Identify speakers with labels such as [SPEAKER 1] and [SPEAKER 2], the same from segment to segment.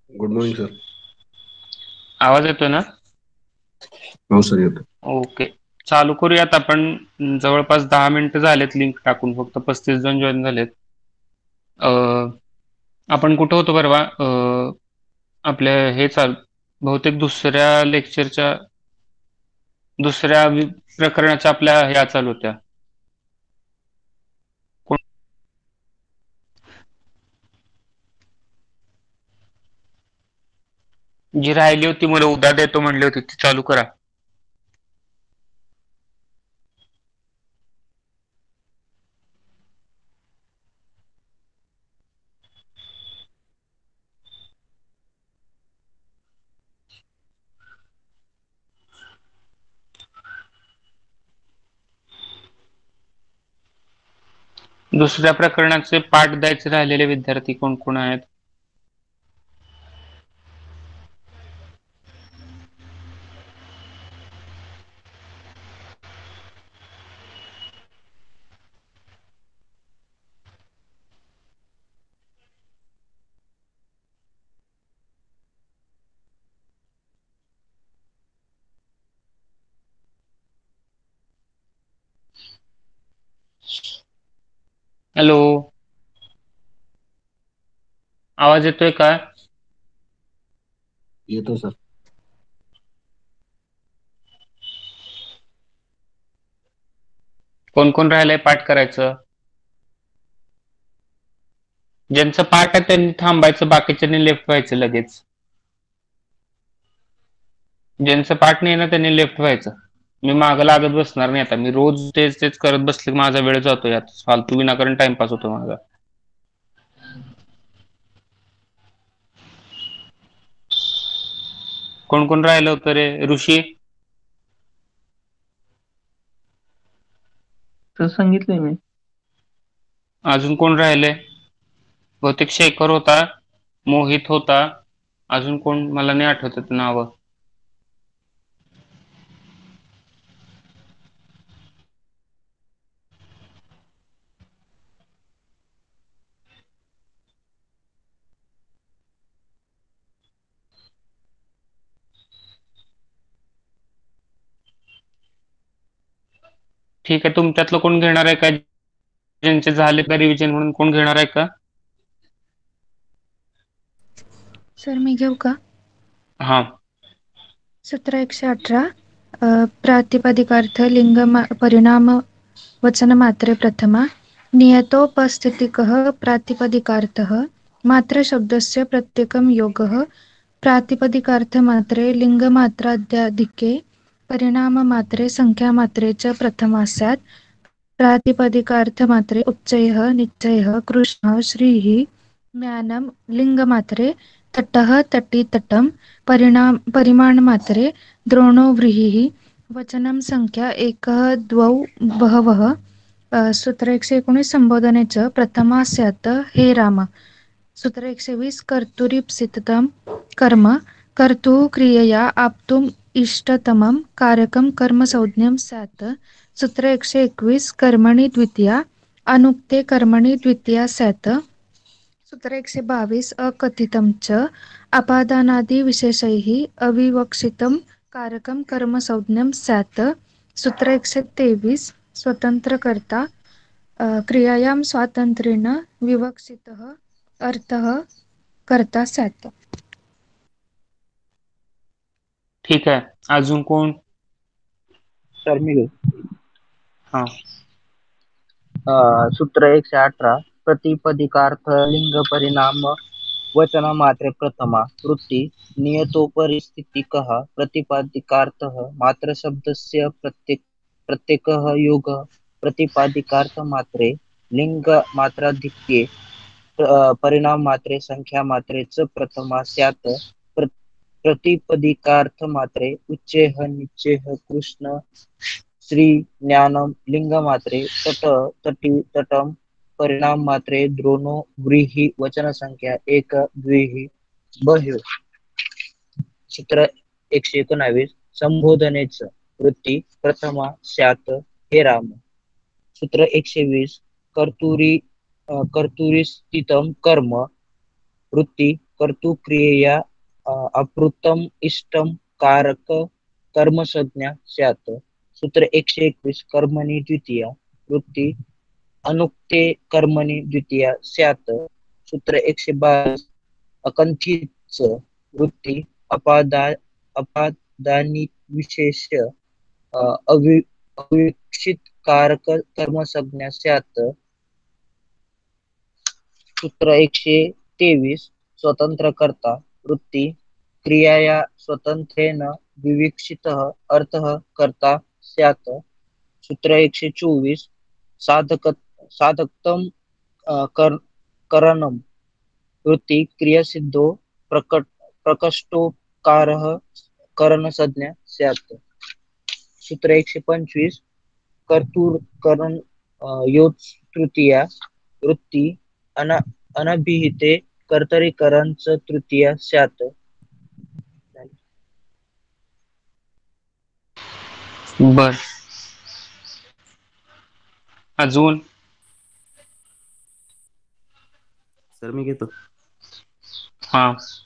[SPEAKER 1] Good morning sir.
[SPEAKER 2] आवाज येतोय ना?
[SPEAKER 1] हो सर, येतो.
[SPEAKER 2] ओके. चालू करूयात आपण. जवळपास 10 मिनिटं झालेत लिंक टाकून, फक्त 35 जण जॉईन झालेत. आपण कुठं होतो परवा? आपल्या हे बहुतेक दुसऱ्या लेक्चरच्या दुसऱ्या प्रकरणाच्या आपल्या ह्या चालू होत्या. कोण- जी राहिली होती मला उद्या देतो म्हणली होती ती चालू करा. दुसऱ्या प्रकरणाचे पाठ द्यायचे राहिलेले विद्यार्थी कोण कोण आहेत? हॅलो, आवाज येतोय का?
[SPEAKER 1] येतो सर.
[SPEAKER 2] कोण कोण राहिलंय पाठ करायचं? ज्यांचं पाठ आहे त्यांनी थांबायचं, बाकीच्यांनी लेफ्ट व्हायचं लगेच. ज्यांचं पाठ नाही ना त्यांनी लेफ्ट व्हायचं. मी मागं लागत बसणार नाही आता. मी रोज तेच तेच करत बसले की माझा वेळ जातो यात, फालतू विनाकारण टाइमपास होतो माझा. कोण कोण राहिलं होतं रे? ऋषी,
[SPEAKER 3] तर सांगितलंय मी.
[SPEAKER 2] अजून कोण राहिले? बहुतेक शेखर होता, मोहित होता, अजून कोण मला नाही आठवत नाव. ठीक आहे, तुमच्यातलं कोण घेणार आहे का? ज्यांचे झाले का रिव्हिजन म्हणून कोण घेणार आहे का?
[SPEAKER 4] सर मी घेऊ का?
[SPEAKER 2] हा.
[SPEAKER 4] सूत्र 118. प्रातिपदिकार्थ लिंग परिणाम वचनमात्रे प्रथमा नियतोपस्थितिकः प्रातिपदिकार्थः मात्रशब्दस्य प्रत्येकं योगः प्रातिपदिकार्थमात्रे लिङ्गमात्राद्याधिके परिणाममात्रे संख्यामात्रे च प्रथमा स्यात्. प्रातिपदिकार्थमात्रे उच्चैः निश्चयः कृष्णः श्रीः ज्ञानं लिङ्गमात्रे तटः तटी तटं परिमाणमात्रे द्रोणो व्रीहिः वचनं संख्या एकः द्वौ बहवः. सूत्र 119 संबोधनेच प्रथमा स्यात् हे राम. सूत्र 120 कर्तुरीप्सितं कर्म कर्तुः क्रियया आप्तुम् इष्टतमं कारकं कर्मसंज्ञं स्यात्. सूत्र 121 कर्मणि द्वितीया अनुक्ते कर्मणि द्वितीया स्यात्. सूत्र 122 अकथितं च अपादानादि विशेषैः अविवक्षितं कारकं कर्मसंज्ञं स्यात्. सूत्र 123 स्वतंत्रकर्ता क्रियायां स्वातंत्र्येण विवक्षितः अर्थः कर्ता स्यात्.
[SPEAKER 2] ठीक आहे, अजून कोण?
[SPEAKER 3] तर मी घेऊ.
[SPEAKER 2] हा.
[SPEAKER 3] सूत्र 118 प्रतिपदिकार्थ लिंग परिणाम वचनमात्रे प्रथमा वृत्ति नियतोपरिस्थितिकः प्रतिपादिकार्थः मात्रशब्दस्य प्रत्येकः योगः प्रतिपादिकार्थमात्रे लिङ्गमात्राधिक्ये परिणाममात्रे संख्यामात्रे च प्रथमा स्यात्. प्रतिपदिकार्थमात्रे उच्चैः निच्चैः कृष्ण श्री ज्ञानं लिङ्गमात्रे तट तटी तटं परिणाममात्रे द्रोणो व्रीहि वचनसंख्या एक द्विः बह्व्यो. सूत्र 119 संबोधनेच वृत्ती प्रथमा स्यात् हे राम. सूत्र 120 कर्तुरी कर्तुरीस्थितं कर्म वृत्ती कर्तुक्रियया अप्रुतम इष्टम कारक कर्मसंज्ञा स्यात्. सूत्र 121 कर्मणि द्वितीया वृत्ती अनुक्ते कर्मणि द्वितीया स्यात्. सूत्र 122 अकंठित वृत्ती अपादानी विशेष अविवक्षित कारक कर्मसंज्ञा स्यात्. सूत्र 123 स्वतंत्र कर्ता वृत्ती क्रियाया स्वतंत्रेण विवक्षितः अर्थः कर्ता स्यात्. सूत्र 124 साधकतम करणम वृत्ती क्रियासिद्धो प्रकष्टोकारः करणसंज्ञा स्यात्. सूत्र 125 कर्तुकरण योस्तृतीया वृत्ती अनभिहिते कर्तरीकरण च तृतीया स्यात्.
[SPEAKER 2] बर, अजून
[SPEAKER 5] सर मी घेतो.
[SPEAKER 2] हा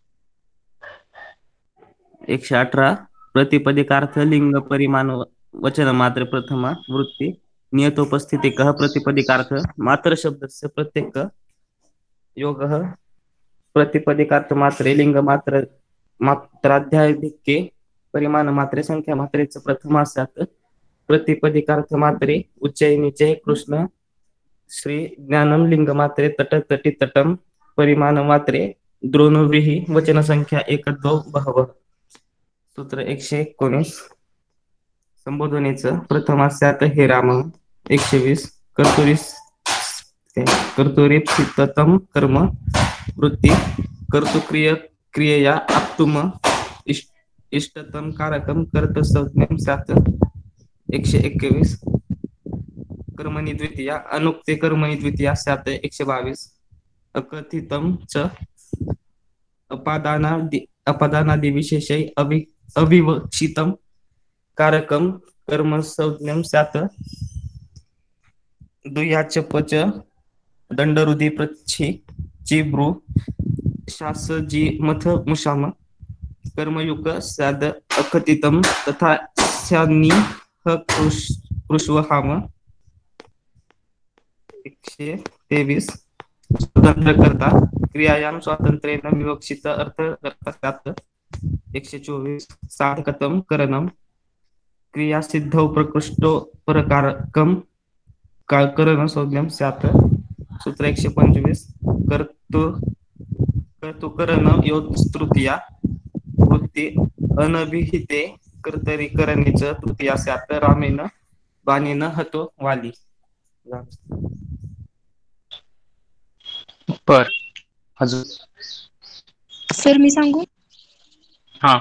[SPEAKER 5] 118 प्रतिपदिकार्थ लिंग परिमाण वचन मात्र प्रथमा वृत्ती नियतोपस्थितिकः प्रतिपदिकार्थ मात्र शब्दस्य प्रत्येक योगः प्रतिपदिकार्थ मात्रे लिंग मात्र मात्राध्यायिके परिमाण मात्रे संख्या मात्रेच प्रथमा स्यात्. प्रतिपदिकार्थ मात्रे उच्चय निचय कृष्ण श्री ज्ञानम लिंग मात्रे तट तटी तटम परिमाण मात्रे द्रोणव्रीहि वचन संख्या एक द्वौ बहवः. सूत्र 119 संबोधनेचं प्रथमा स्यात् हे राम. 120 कर्तुरीप्सिततम कर्म वृत्ती कर्तुक्रियया आप्तुम इष्टतम कारकम कर्तसंज्ञं स्यात्. 121 कर्मणि द्वितीया अनुक्ते कर्मणि द्वितीया स्यात्. 122 अकथितम च अपादानादि विशेषै अविवक्षितम कारकम कर्मसंज्ञं स्यात्. दुह्याच पच दंडरुधी प्रच्छी चिब्रू शास जी मथ मुशाम कर्मयुक स्याद अकथितम तथा स्यान्नी कृष्वहाम. 123 स्वतंत्र करता क्रियायाम स्वातंत्र्येण विवक्षित अर्थ करता स्यात्. 124 साधकतम करणम क्रिया सिद्धौ प्रकृष्टो परकारकम करण संज्ञं स्यात्. सूत्र 125 कर्तुकरण योस्तृतीया वृत्ती अनभिहिते कर्तरीकरणेच तृतीया स्यात्. रामेण बाणेन हतो वाली.
[SPEAKER 2] बर, अजून
[SPEAKER 4] सर मी सांगू.
[SPEAKER 2] हा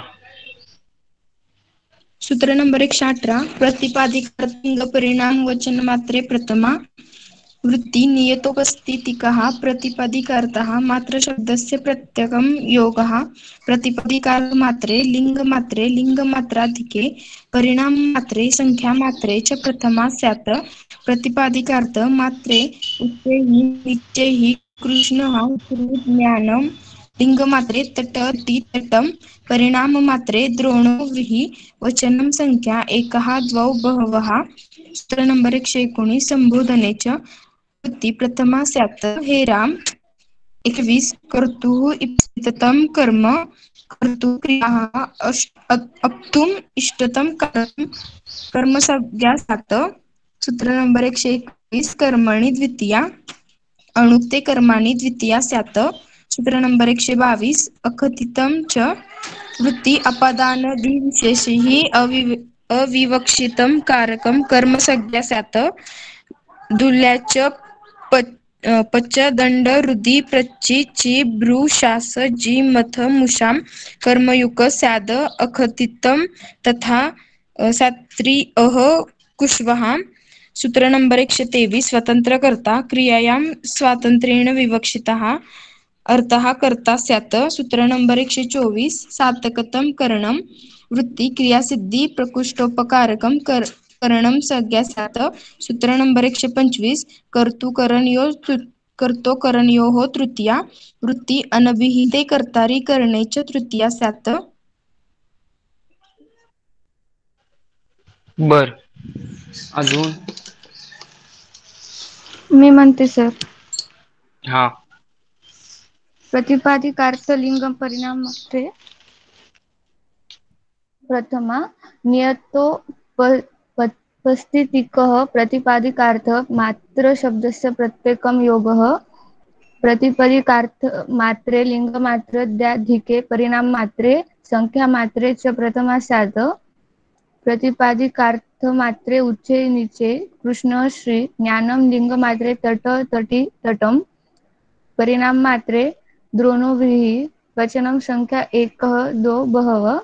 [SPEAKER 4] सूत्र नंबर 118 प्रतिपादिकार्थ लिंग परिणाम वचन मात्रे प्रथमा वृत्ती नियतोपस्थितिकः प्रतिपदिकार्थः मात्र शब्दस्य प्रत्यकं योगः प्रतिपदिकार्थ मात्रे लिंगमात्राधिके परिणाम मात्रे संख्या मात्रे च प्रथमा स्यात्. प्रतिपादिकार्थ मात्रे उच्चैहि निच्चैहि कृष्णः श्री ज्ञानम लिंग मात्रे तटी तटम परिणाम मात्रे द्रोणो व्रीहि वचनम संख्या एकः द्वौ बहवः. सूत्र नंबर 119 संबोधनेच वृत्ती प्रथमा स्यात् हे राम. 21 कर्तुः इप्सिततम कर्म कर्तुक्रियाः अप्तुम इष्टतम कर्मसंज्ञा स्यात्. सूत्र नंबर 121 कर्मणि द्वितीया अणुक्ते कर्माणि द्वितीया स्यात्. सूत्र नंबर 122 अकथितम च वृत्ती अपादानादि विशेषैः अविवक्षितम कारकम कर्मसंज्ञा स्यात्. दुल्याच पच दंड रुदी प्रच्ची ची ब्रू शास जी मथ मुशाम कर्मयुक स्याद अकथितम तथा सात्री कुशवहा. सूत्र नंबर 123 स्वतंत्र करता क्रियायाम स्वातंत्र्येण विवक्षितः अर्थः कर्ता स्यात्. सूत्र नंबर 124 साधकतम करणम वृत्ती क्रियासिद्धि प्रकृष्टोपकारकम करणम संज्ञा स्यात्. सूत्र नंबर 125 कर्तुकरण कर्तोकरणयोः तृतीया वृत्ती अनभिहिते कर्तारी करणे च तृतीया स्यात्.
[SPEAKER 2] बर. अजून
[SPEAKER 6] मी म्हणते सर.
[SPEAKER 2] हा
[SPEAKER 6] प्रतिपादिकार्थ लिंग परिणाम मात्रे प्रथमा नियतो पस्थितिकः प्रतिपादिकार्थ मात्र शब्दस्य प्रत्येकं योगः प्रतिपदिकार्थ मात्रे लिंग मात्र द्याधिके परिणाम मात्रे संख्या मात्रे च प्रथमा स्यात्. प्रतिपादिकार्थ मात्रे उच्चे नीचे कृष्ण श्री ज्ञानम लिंग मात्रे तट तटी तटम परिणाम मात्रे द्रोणो व्रीहि वचनम संख्या एकः दो बहवः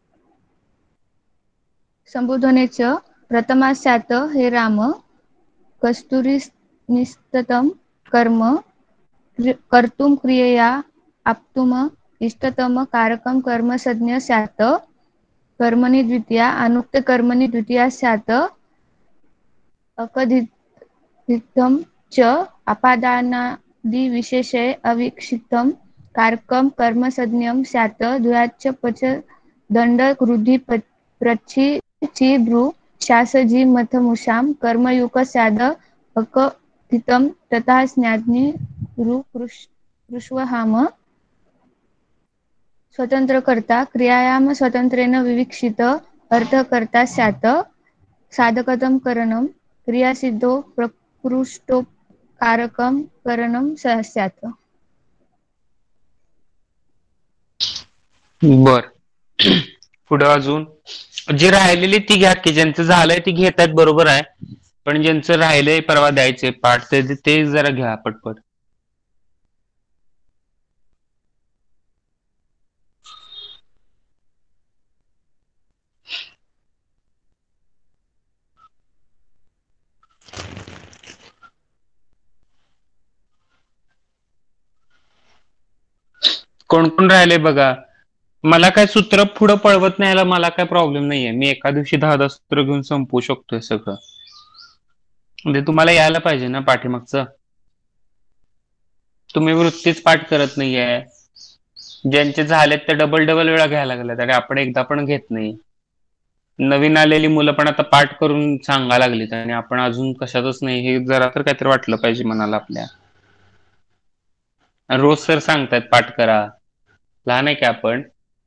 [SPEAKER 6] संबोधने च प्रथमा स्यात्. हे राम कस्तुरी निस्ततम कर्म कर्तुम क्रियया आप्तुम इष्टतम कारकम कर्म संज्ञ स्यात्. कर्मणि द्वितीया अनुक्त कर्मणि द्वितीया स्यात्. अकथितं च अपादानादि विशेषे अविक्षिप्तं कारकं कर्मसंज्ञं स्यात्. द्वयाच्च पच दंड क्रुधि प्रच्छि ची भ्रू शास जी मथ मुषां कर्मयुक स्याद. अकथितं तथा स्नाज्ञि रु कृष्वहाम स्वतंत्रकर्ता क्रियायां स्वतंत्रेण विविक्षित अर्थकर्ता स्यात्. साधकतं करणं क्रियासिद्धो प्रकृष्टोपकारकं करणं स्यात्.
[SPEAKER 2] बर. पुढे अजून जी राहिलेली ती घ्या की ज्यांचं झालंय ती घेत आहेत बरोबर आहे, पण ज्यांचं राहिलंय परवा द्यायचे पाठ ते जरा घ्या पटपट. कोण कोण राहिले बघा. मला काय सूत्र पुढं पळवत न्यायला मला काय प्रॉब्लेम नाहीये. मी एका दिवशी 10 सूत्र घेऊन संपवू शकतोय सगळं. म्हणजे तुम्हाला यायला पाहिजे ना पाठीमागचं. तुम्ही वृत्तीच पाठ करत नाहीये. ज्यांचे झालेत ते डबल वेळा घ्यायला लागलेत आणि आपण एकदा पण घेत नाही. नवीन आलेली मुलं पण आता पाठ करून सांगा लागलीत आणि आपण अजून कशातच नाही. हे जरा तर काहीतरी वाटलं पाहिजे मनाला आपल्या. रोज सर सांगतायत पाठ करा. लहान आहे की आपण.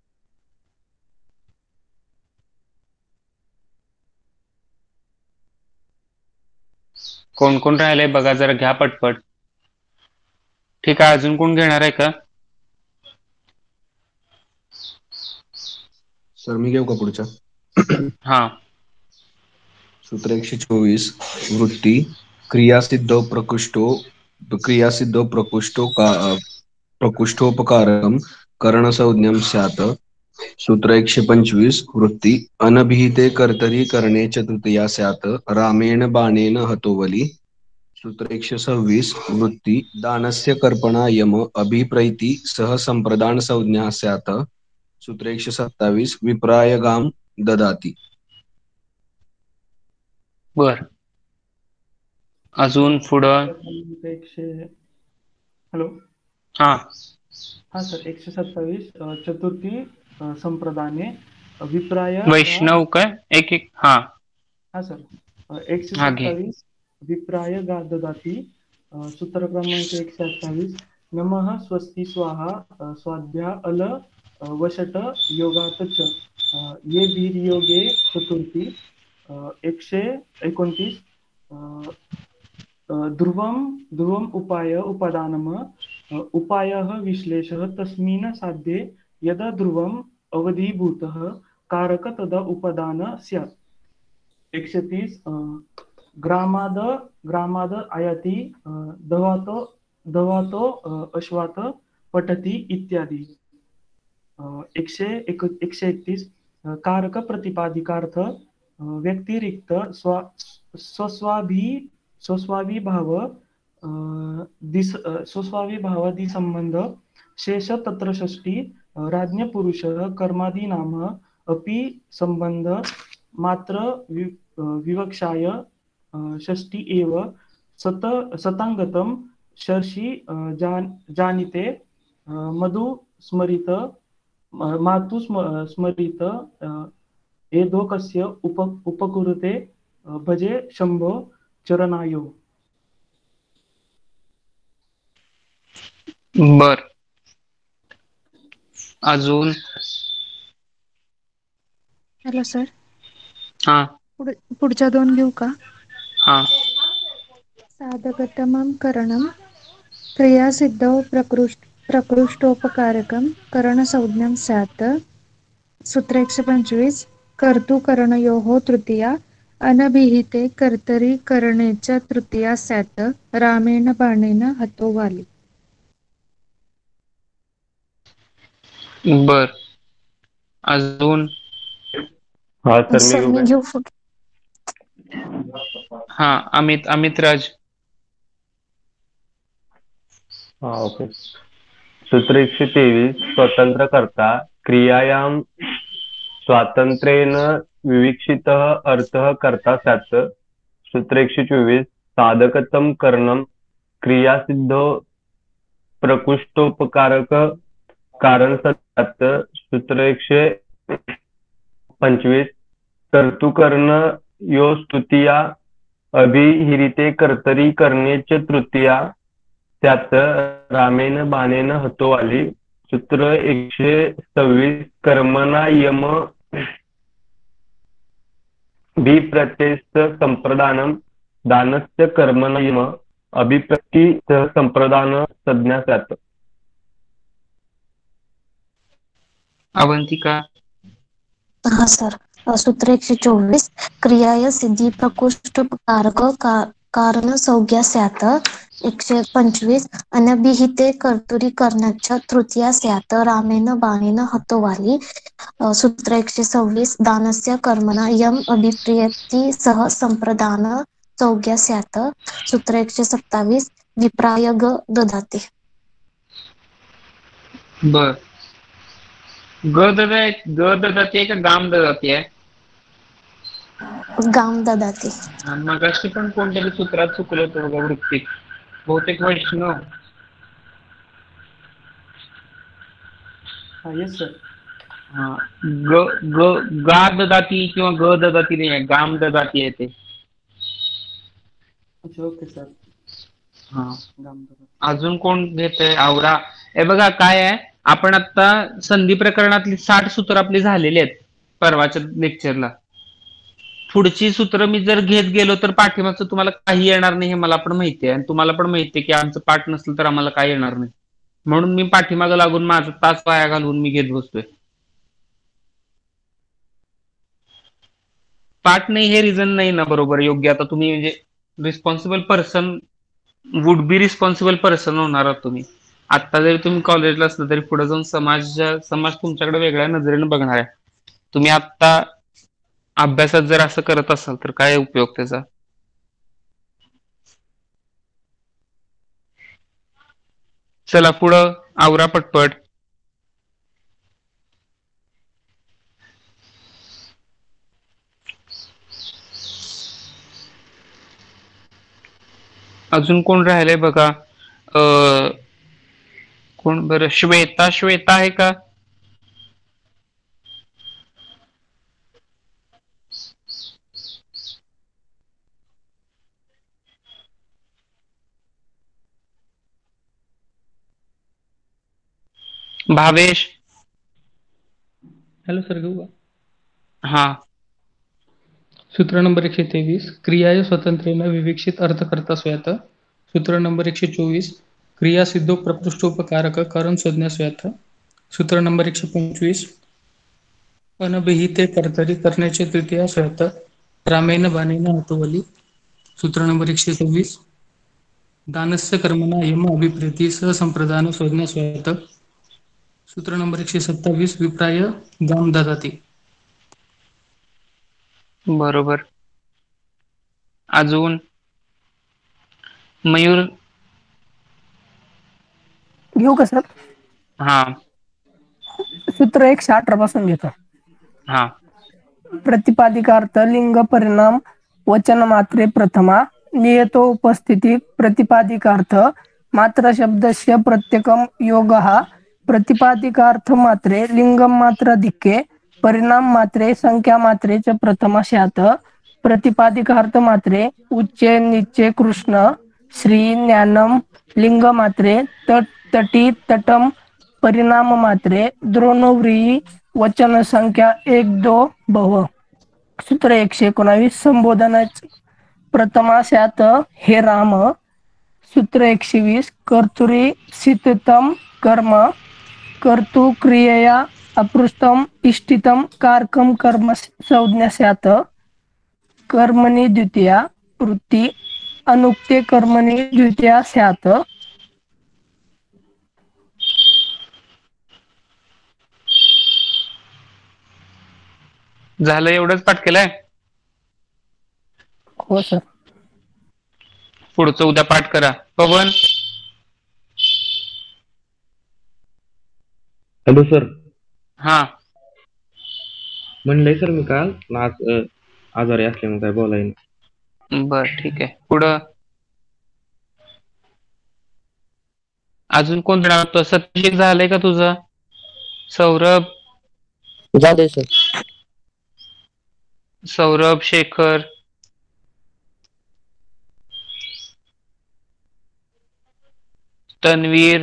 [SPEAKER 2] कोण कोण राहिलंय बघा जरा घ्या पटपट. ठीक आहे. अजून कोण घेणार आहे का?
[SPEAKER 1] सर मी घेऊ का पुढच्या?
[SPEAKER 2] हा.
[SPEAKER 1] सूत्र 124 वृत्ती क्रियासिद्धो प्रकृष्टोपकारकम करणसंज्ञं स्यात्. सूत्र 125 वृत्ती अनभिहिते कर्तरी करणे च तृतीया स्यात्. रामेण बाणेन हतो बली. सूत्र 126 वृत्ती दानस्य कर्पणा यम अभिप्रैति सह संप्रदान संज्ञा स्यात्. सूत्र 127 विप्रायगाम ददाति.
[SPEAKER 2] बर. अजून पुढं.
[SPEAKER 5] हॅलो.
[SPEAKER 2] हा
[SPEAKER 5] हा सर 127 चतुर्थी संप्रदाने विप्राय
[SPEAKER 2] वैष्णव काय एक एक. हा
[SPEAKER 5] हा सर
[SPEAKER 2] हा घे.
[SPEAKER 5] 127 विप्राय गा ददाती. सूत्र क्रमांक 128 नमः स्वस्ति स्वाहा स्वाध्या अल वशट योगात च ये वीर्योगे चतुर्थी. 129 ध्रुवम उपाय उपादानम उपायः विश्लेषः तस्मिन् साध्ये यदा ध्रुवम अवधीभूतः कारक तदा उपादान स्यात्. 130 ग्रामाद आयाति दवातो अश्वात पठति इत्यादि. 131 कारक प्रतिपादिकार्थ व्यतिरिक्त स्वस्वाभिभाव दिसंबंध शेष तत्र षष्ठी राज्ञ पुरुष कर्मादीनाम अपि संबंध मात्र विवक्षाय षष्ठी एव सतांगतम शर्षी जानिते मधु स्मरित मातु स्मरित एदोकस्य उपकुरुते भजे शंभो चरणायो.
[SPEAKER 2] बर. अजून
[SPEAKER 7] हॅलो सर,
[SPEAKER 2] हा
[SPEAKER 7] पुढच्या दोन घेऊ का?
[SPEAKER 2] हा
[SPEAKER 7] साधकतमं करणं क्रियासिद्धौ प्रकृष्टोपकारकं करणसंज्ञं स्यात्. सूत्र 125. कर्तुकरणयोः तृतीया अनभिहिते कर्तरी करणे च तृतीया स्यात्. रामेण बाणेन हतो वाली.
[SPEAKER 2] बर. अजून
[SPEAKER 8] हा सर, मी
[SPEAKER 7] सर
[SPEAKER 8] घेऊ
[SPEAKER 7] मी
[SPEAKER 8] काय?
[SPEAKER 7] घेऊ.
[SPEAKER 2] हा अमित राज.
[SPEAKER 8] हा, ओके. सूत्र 123. स्वतंत्र कर्ता क्रियायां स्वातंत्र्येन विविक्षितः अर्थः कर्ता स्यात्. सूत्र 124. साधकतम करणं क्रियासिद्धौ प्रकृष्टोपकारक कारण स्यात्. सूत्र 125. कर्तुकरणयोस्तृतीया अभिहिरिते कर्तरी करणे च तृतीया स्यात्. रामेण बाणेन हतो वाली. सूत्र 126. कर्मणा यम अभिप्रत्ययस्य संप्रदानं दानस्य कर्मणा यम अभिप्रत्यय संप्रदान संज्ञा स्यात्.
[SPEAKER 2] अवंतिका.
[SPEAKER 9] हा सर, सूत्र 124. क्रियाय सिद्धी प्रकृष्टोपकारक कारण संज्ञा स्यात्. 125. अनभिहिते कर्तुरी करण्याच्या तृतीया स्यात्. रामेण बाणेन हतो वाली. सूत्र 126. दानस्य कर्मणा यम अभिप्रेयति सह संप्रदान संज्ञा स्यात्. सूत्र 127. विप्राय ग ददाति.
[SPEAKER 2] बर. ग ददाती का गाम ददाती आहे?
[SPEAKER 9] गाम ददाति.
[SPEAKER 2] मगाशी पण कोणतरी सूत्रात चुकलं होतं बघा वृत्तीत. बहुतेक वैष्णव.
[SPEAKER 5] हा, येस सर.
[SPEAKER 2] हा गा ददाती किंवा ग ददाती नाही आहे, गाम ददाती आहे ते.
[SPEAKER 5] अच्छा, ओके सर.
[SPEAKER 2] हा. अजून कोण घेतंय? आवरा. हे बघा काय आहे, आपण आता संधी प्रकरणातली 60 सूत्र आपली झालेली आहेत परवाच्या लेक्चरला. पुढची सूत्र मी जर घेत गेलो तर पाठीमागचं तुम्हाला काही येणार नाही हे मला पण माहिती आहे, आणि तुम्हाला पण माहिती आहे की आमचं पाठ नसलं तर आम्हाला काय येणार नाही. म्हणून मी पाठीमागं लागून माझा तास वाया घालवून मी घेत बसतोय. पाठ नाही हे रिझन नाही ना बरोबर योग्य. आता तुम्ही म्हणजे responsible person, would be responsible person होणार आहात तुम्ही. आता जरी तुम्ही कॉलेजला असलं तरी पुढे जाऊन समाज तुमच्याकडे वेगळ्या नजरेने बघणार आहे. तुम्ही आता अभ्यासात जर असं करत असाल तर काय उपयोग त्याचा? चला पुढं आवरा पटपट. अजून कोण राहिलंय बघा. कोण बरं? श्वेता आहे का? भावेश.
[SPEAKER 10] हॅलो सर, घेऊ का?
[SPEAKER 2] हा.
[SPEAKER 10] सूत्र नंबर 123. क्रियाय स्वतंत्रेन विवेक्षित अर्थकर्ता स्यात्. सूत्र नंबर 124. क्रिया सिद्धो प्रकृष्टोपकारक कारण संज्ञा स्यात्. सूत्र नंबर 125. अनभिहिते कर्तरी करण्याचे तृतीया स्यात्. रामेण बाणेन हतो वाली. सूत्र नंबर 126. दानस्य कर्मणा यम अभिप्रेती सह संप्रदान संज्ञा स्यात्. सूत्र नंबर 127. विप्राय गाम ददाति.
[SPEAKER 2] बरोबर. अजून मयूर.
[SPEAKER 11] घेऊ का सर?
[SPEAKER 2] हा.
[SPEAKER 11] सूत्र 118 पासून घेतो.
[SPEAKER 2] हा.
[SPEAKER 11] प्रतिपादिकार्थ लिंग परिणाम वचन मात्रे प्रथमा नियतो उपस्थिती प्रतिपादिकार्थ मात्र शब्दस्य प्रत्येकं योगः प्रतिपादिकार्थमात्रे लिङ्गमात्राधिक्ये परिणाममात्रे संख्यामात्रे च प्रथमा स्यात् प्रतिपादिकार्थमात्रे उच्चे निच्चे कृष्ण श्री ज्ञानम लिंगमात्रे तट तटी तटम परिणाममात्रे द्रोणव्रीही वचन संख्या 1 2 भव. सूत्र 119 संबोधनच प्रथमा स्यात् हे राम. सूत्र 120 कर्तुरी सिततम कर्म कर्तु क्रियया अपृष्टम इष्टितम कारकम कर्म संज्ञा स्यात् कर्मणि द्वितीया वृत्ती अनुक्ते कर्मणि द्वितीया स्यात्.
[SPEAKER 2] झालं एवढंच पाठ केलंय.
[SPEAKER 11] हो सर.
[SPEAKER 2] पुढचं उद्या पाठ करा. पवन.
[SPEAKER 12] Hello sir.
[SPEAKER 2] हा
[SPEAKER 12] म्हणलंय सर मी काल आज आजारी असल्यामुळे काय बोलायला.
[SPEAKER 2] बर ठीक आहे. पुढं अजून कोण होतं? सत्यजित झालंय का तुझं? सौरभ.
[SPEAKER 3] झालंय सर.
[SPEAKER 2] सौरभ शेखर. तन्वीर.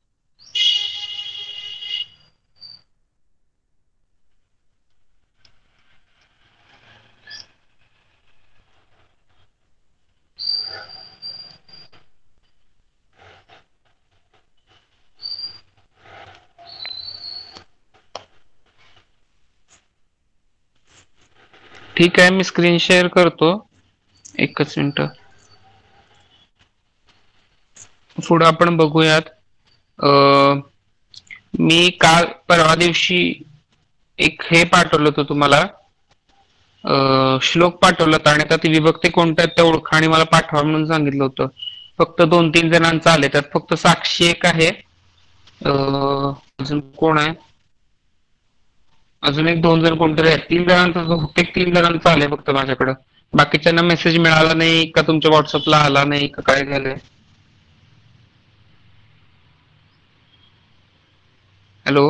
[SPEAKER 2] ठीक आहे, मी स्क्रीन शेअर करतो. एकच मिनिट. पुढे आपण बघूयात. मी काल परवा दिवशी एक हे पाठवलं होतं तुम्हाला, श्लोक पाठवला होता आणि त्यात विभक्ती कोणत्या त्या ओळखा आणि मला पाठवा म्हणून सांगितलं होतं. फक्त 2-3 जणांचं आले. त्यात फक्त साक्षी एक आहे. अजून कोण आहे? अजून 1-2 जण कोणतरी आहेत. 3 जणांचं फक्त 3 जणांचं आलंय फक्त माझ्याकडं. बाकीच्यांना मेसेज मिळाला नाही का तुमच्या व्हॉट्सअपला आला नाही का काय झालंय? हॅलो.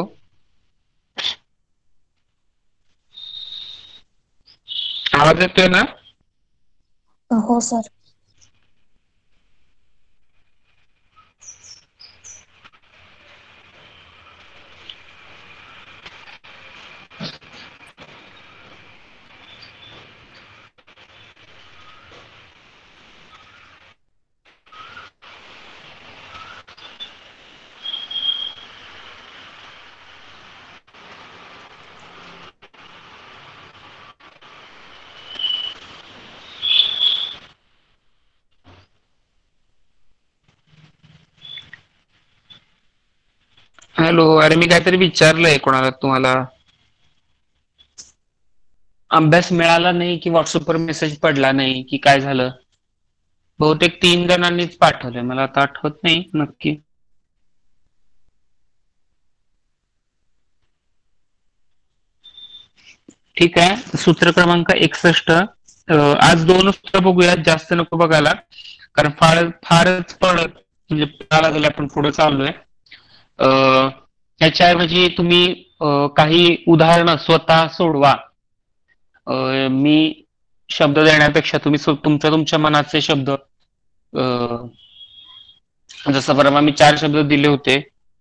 [SPEAKER 2] आवाज येतोय ना?
[SPEAKER 9] हो सर.
[SPEAKER 2] हॅलो. अरे मी काहीतरी विचारलंय कोणाला तुम्हाला. अभ्यास मिळाला नाही की व्हॉट्सअपवर मेसेज पडला नाही की काय झालं? बहुतेक 3 जणांनीच पाठवलंय. मला आता आठवत नाही नक्की. ठीक आहे. सूत्र क्रमांक 61. आज 2 सूत्र बघूयात, जास्त नको बघायला, कारण फारच पडत म्हणजे पडायला लागले. आपण पुढे चाललोय. ह्याच्याऐवजी तुम्ही काही उदाहरणं स्वतः सोडवा. मी शब्द देण्यापेक्षा तुम्ही तुमच्या मनाचे शब्द, जसं परवा मी 4 शब्द दिले होते.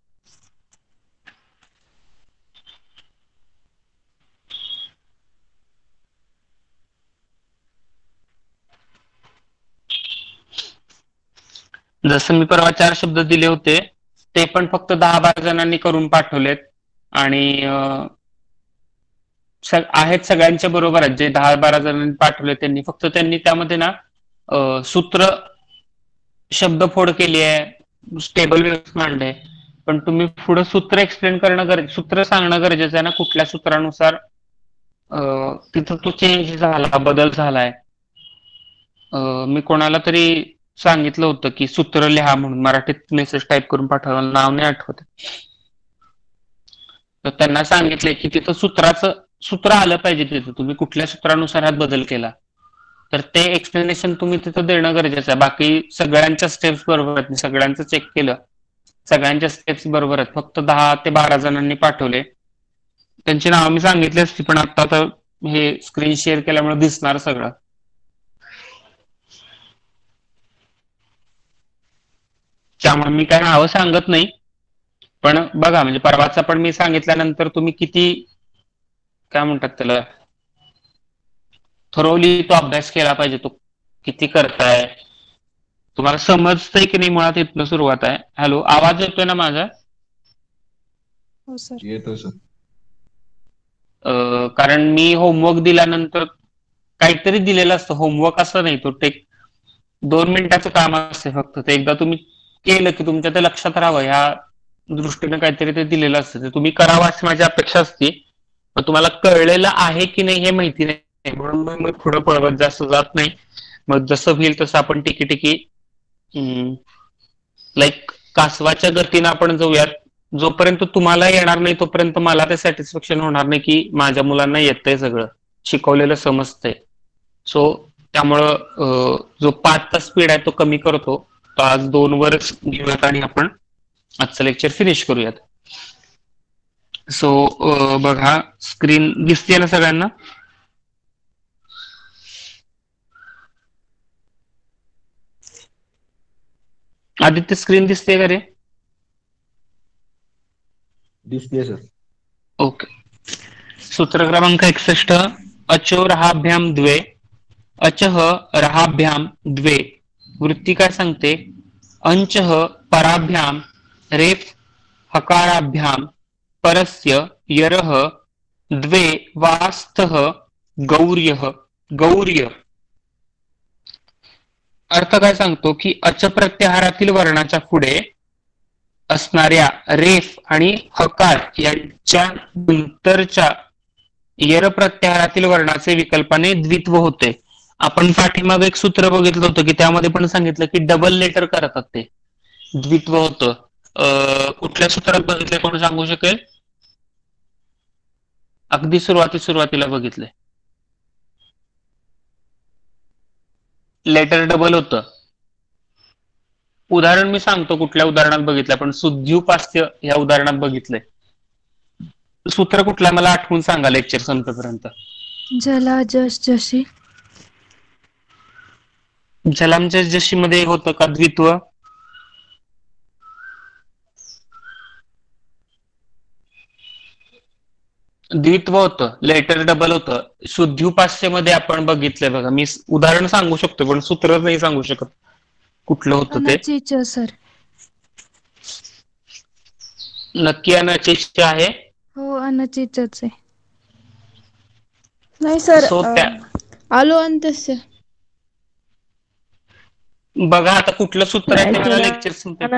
[SPEAKER 2] जसं मी परवा 4 शब्द दिले होते ते पण फक्त 10-12 जणांनी करून पाठवलेत आणि आहेत सगळ्यांच्या बरोबर आहेत. जे 10-12 जणांनी पाठवले त्यांनी त्यामध्ये ना सूत्र शब्दफोड केली आहे, स्टेबल व्यवस्थित मांडले. पण तुम्ही पुढे सूत्र एक्सप्लेन करणं सूत्र सांगणं गरजेचं आहे ना, कुठल्या सूत्रानुसार तिथं तो चेंज झाला, बदल झालाय. मी कोणाला तरी सांगितलं होतं की सूत्र लिहा म्हणून, मराठीत मेसेज टाईप करून पाठवला, नाव नाही आठवत. तर त्यांना सांगितलंय की तिथं सूत्र आलं पाहिजे. तिथं तुम्ही कुठल्या सूत्रानुसार हात बदल केला तर ते एक्सप्लेनेशन तुम्ही तिथं देणं गरजेचं आहे. बाकी सगळ्यांच्या स्टेप्स बरोबर आहेत, मी सगळ्यांचं चेक केलं, सगळ्यांच्या स्टेप्स बरोबर आहेत. फक्त 10 ते 12 जणांनी पाठवले, त्यांची नावं मी सांगितली असती पण आता तर हे स्क्रीन शेअर केल्यामुळे दिसणार सगळं. त्यामुळे मी काय नावं सांगत नाही, पण बघा म्हणजे परवाचा पण मी सांगितल्यानंतर तुम्ही किती काय म्हणतात त्याला थोरवली तो अभ्यास केला पाहिजे, तो किती करताय, तुम्हाला समजतंय की नाही, मुळात इथनं सुरुवात आहे. हॅलो, आवाज येतोय ना माझा?
[SPEAKER 7] हो सर.
[SPEAKER 1] येतो सर.
[SPEAKER 2] कारण मी होमवर्क दिल्यानंतर काहीतरी दिलेलं असतं, होमवर्क असं नाही, तो टेक 2 मिनिटाचं काम असते फक्त, ते एकदा तुम्ही केलं की तुमच्या ते लक्षात राहावं ह्या दृष्टीने काहीतरी ते दिलेलं असतं, ते तुम्ही करावं अशी माझी अपेक्षा असते. पण तुम्हाला कळलेलं आहे की नाही हे माहिती नाही, म्हणून मग मी पुढे पळवत जास्त जात नाही. मग जसं होईल तसं आपण टिकी लाईक कासवाच्या गतीनं आपण जाऊयात. जोपर्यंत तुम्हाला येणार नाही तोपर्यंत मला ते सॅटिस्फॅक्शन होणार नाही की माझ्या मुलांना येतंय, सगळं शिकवलेलं समजतंय. सो त्यामुळं जो 5चा स्पीड आहे तो कमी करतो. तो आज 2 वरच घेऊयात आणि आपण आजचं लेक्चर फिनिश करूयात. सो बघा, स्क्रीन दिसते ना सगळ्यांना? आदित्य स्क्रीन दिसते का रे?
[SPEAKER 1] दिसते सर.
[SPEAKER 2] ओके. सूत्र क्रमांक 61. अचो रहाभ्याम द्वे, अचह रहाभ्याम द्वे. वृत्ती काय सांगते? अंचह पराभ्याम रेफ हकाराभ्याम परस्य यरह द्वे वास्तः गौर्यः. गौर्य अर्थ काय सांगतो की अच प्रत्याहारातील वर्णाच्या पुढे असणाऱ्या रेफ आणि हकार यांच्या नंतरच्या यर प्रत्याहारातील वर्णाचे विकल्पाने द्वित्व होते. आपण पाठीमागे एक सूत्र बघितलं होतं की त्यामध्ये पण सांगितलं की डबल लेटर करतात ते द्वित्व होतं. कुठल्या सूत्रात बघितले, कोण सांगू शकेल? अगदी सुरुवातीला बघितले, लेटर डबल होतं. उदाहरण मी सांगतो कुठल्या उदाहरणात बघितलं, पण शुद्ध्युपास्य या उदाहरणात बघितलंय. सूत्र कुठला मला आठवून सांगा लेक्चर संपेपर्यंत.
[SPEAKER 7] जला जश जशी.
[SPEAKER 2] जलांच्या जशी मध्ये होतं का द्वित्व? द्वित्व होतं, लेटर डबल होतं. शुद्ध्युपास्य मध्ये आपण बघितलंय बघा, मी उदाहरण सांगू शकतो पण सूत्र नाही सांगू शकत कुठलं होतं ते.
[SPEAKER 7] सर
[SPEAKER 2] नक्की अनचिच आहे?
[SPEAKER 7] हो, अनचिच आहे.
[SPEAKER 4] नाही सर,
[SPEAKER 2] सो त्या
[SPEAKER 4] आलो अंतस्य.
[SPEAKER 2] बघा आता कुठलं सूत्र आहे ते मला लेक्चर संपेल.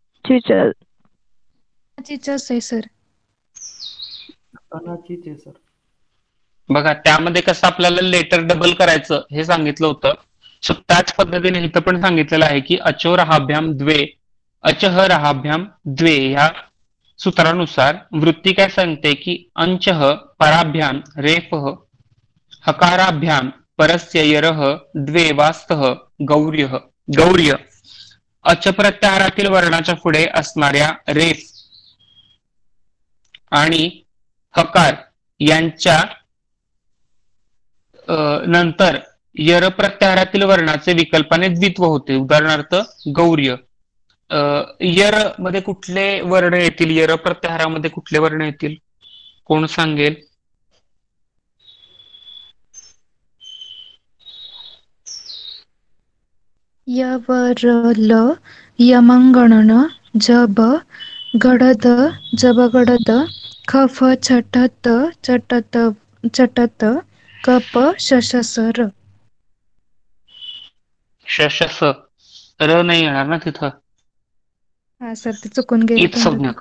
[SPEAKER 7] आहे सर.
[SPEAKER 5] सर
[SPEAKER 2] बघा त्यामध्ये कसं आपल्याला लेटर डबल करायचं हे सांगितलं होतं. सो त्याच पद्धतीने इथं पण सांगितलेलं आहे की अचो रहाभ्याम द्वे, अचह रहाभ्याम द्वे ह्या सूत्रानुसार वृत्ती काय सांगते की अंचह पराभ्याम रेफः हकाराभ्याम परस्य यरह द्वे वास्तः गौर्यः. गौर्य अच प्रत्याहारातील वर्णाच्या पुढे असणाऱ्या रेफ आणि हकार यांच्या नंतर यर प्रत्याहारातील वर्णाचे विकल्पाने द्वित्व होते. उदाहरणार्थ गौर्य. यर मध्ये कुठले वर्ण येतील? यर प्रत्याहारामध्ये कुठले वर्ण येतील? कोण सांगेल?
[SPEAKER 7] यवरल यमंगणन जब गडद जबगडद खफ छटत चटत चटत कप शशसर.
[SPEAKER 2] शशस र नाही येणार ना तिथं?
[SPEAKER 7] हा सर, ते चुकून गेलं.
[SPEAKER 2] संज्ञक.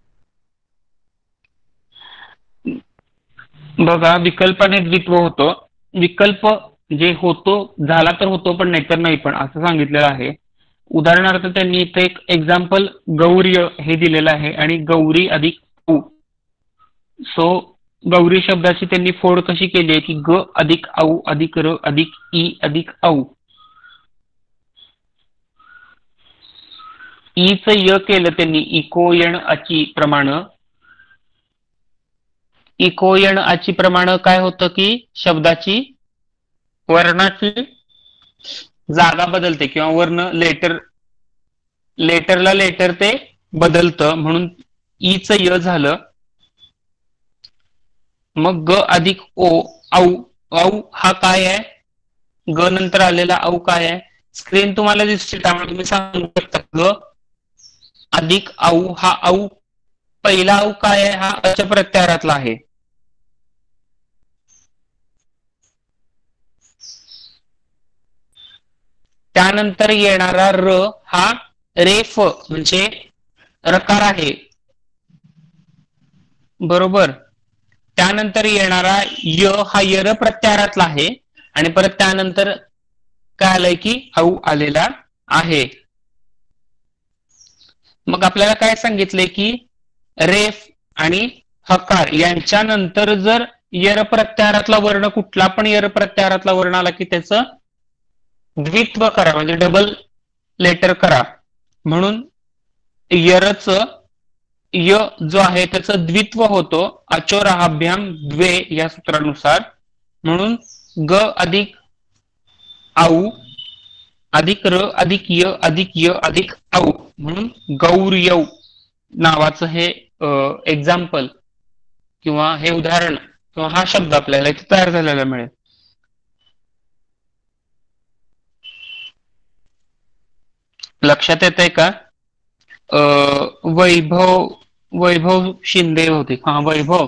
[SPEAKER 2] बघा विकल्पाने द्वित्व होतो. विकल्प जे होतो झाला तर होतो पण नाहीतर नाही पण असं सांगितलेलं आहे. उदाहरणार्थ त्यांनी इथे एक एक्झाम्पल गौर्य हे दिलेलं आहे आणि गौरी अधिक पू. सो गौरी शब्दाची त्यांनी फोड कशी केली आहे की ग अधिक औ अधिक र अधिक ई अधिक औ. ईच य केलं त्यांनी इकोयण अची प्रमाण. इकोयण अची प्रमाण काय होतं की शब्दाची वर्णाची जागा बदलते किंवा वर्ण लेटरला लेटर ते बदलतं म्हणून ईच य झालं. मग ग अधिक ओ औ औ हा काय आहे, ग नंतर आलेला औ काय आहे. स्क्रीन तुम्हाला दिसते त्यामुळे तुम्ही सांगू शकता. ग अधिक औ हा औ पहिला औ काय आहे, हा अच प्रत्याहारातला आहे. त्यानंतर येणारा र हा रेफ म्हणजे रकार आहे बरोबर. त्यानंतर येणारा य हा यर प्रत्याहारातला आहे आणि परत त्यानंतर काय आलंय की औ आलेला आहे. मग आपल्याला काय सांगितलंय की रेफ आणि हकार यांच्यानंतर जर यर प्रत्याहारातला वर्ण कुठला पण यर प्रत्याहारातला वर्ण आला की त्याचं द्वित्व करा म्हणजे डबल लेटर करा. म्हणून यरच य जो आहे त्याचं द्वित्व होतो अचोराभ्याम द्वे या सूत्रानुसार. म्हणून ग अधिक औ अधिक र अधिक य अधिक औ म्हणून गौर्यौ नावाचं हे एक्झाम्पल किंवा हे उदाहरण किंवा हा शब्द आपल्याला इथे तयार झालेला मिळेल. लक्षात येतंय का. वैभव शिंदे होते. हा वैभव.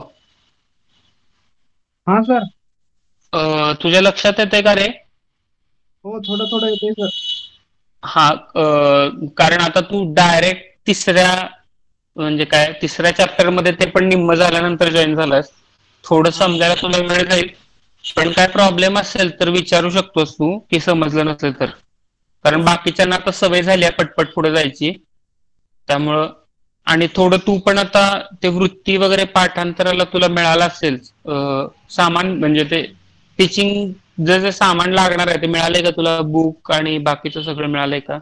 [SPEAKER 13] हा सर.
[SPEAKER 2] तुझ्या लक्षात येतंय का रे.
[SPEAKER 13] हो थोडं थोडं येते सर.
[SPEAKER 2] हा कारण आता तू डायरेक्ट तिसऱ्या म्हणजे काय तिसऱ्या चॅप्टर मध्ये ते पण निम्म झाल्यानंतर जॉईन झालास. थोडं समजायला तुला वेळ जाईल पण काय प्रॉब्लेम असेल तर विचारू शकतोस तू की समजलं नसेल तर. कारण बाकीच्यांना आता सवय झाली आहे पटपट पुढे जायची त्यामुळं. आणि थोडं तू पण आता ते वृत्ती वगैरे पाठांतराला तुला मिळालं असेल सामान म्हणजे ते टीचिंग जे सामान लागणार आहे ते मिळालंय का तुला. बुक आणि बाकीचं सगळं मिळालंय का.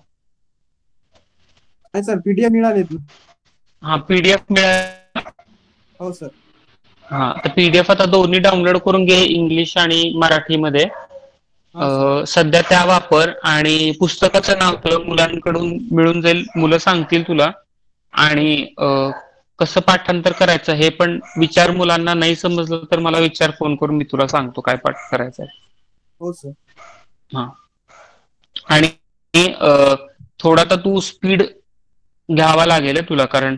[SPEAKER 13] सर पीडीएफ मिळालेत.
[SPEAKER 2] हा पीडीएफ मिळाला.
[SPEAKER 13] हो सर.
[SPEAKER 2] हा तर पीडीएफ आता दोन्ही डाउनलोड करून घे इंग्लिश आणि मराठीमध्ये. सध्या त्या वापर आणि पुस्तकाचं नाव तुला मुलांकडून मिळून जाईल. मुलं सांगतील तुला आणि कसं पाठांतर करायचं हे पण विचार. मुलांना नाही समजलं तर मला विचार फोन करून मी तुला सांगतो काय पाठ करायचं आहे.
[SPEAKER 13] हो सर.
[SPEAKER 2] हा आणि थोडा तर तू स्पीड घ्यावा लागेल तुला कारण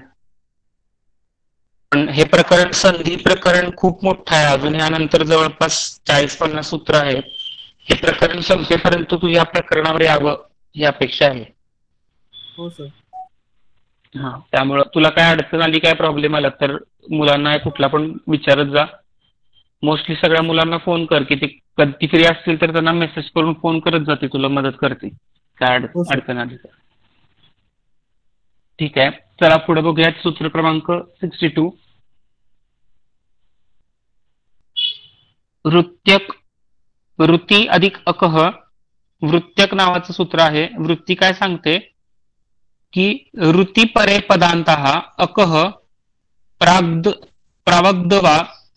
[SPEAKER 2] पण हे प्रकरण संधी प्रकरण खूप मोठं आहे. अजून यानंतर जवळपास 40-50 सूत्र आहेत. हे प्रकरण संपेपर्यंत तू या प्रकरणावर यावं ही अपेक्षा आहे.
[SPEAKER 13] हो सर.
[SPEAKER 2] हा त्यामुळं तुला काय अडचण आली काय प्रॉब्लेम आला तर मुलांना कुठला पण विचारत जा. मोस्टली सगळ्या मुलांना फोन कर की ते कधी फ्री असतील तर त्यांना मेसेज करून फोन करत जाते तुला मदत करते काय अडचण आली तर. ठीक आहे चला पुढे बघूयात सूत्र क्रमांक 62. वृत्ती अधिक अकह वृत्त्यक नावाचं सूत्र आहे. वृत्ती काय सांगते की ऋती परे पदांतः अकह प्रावग्धवा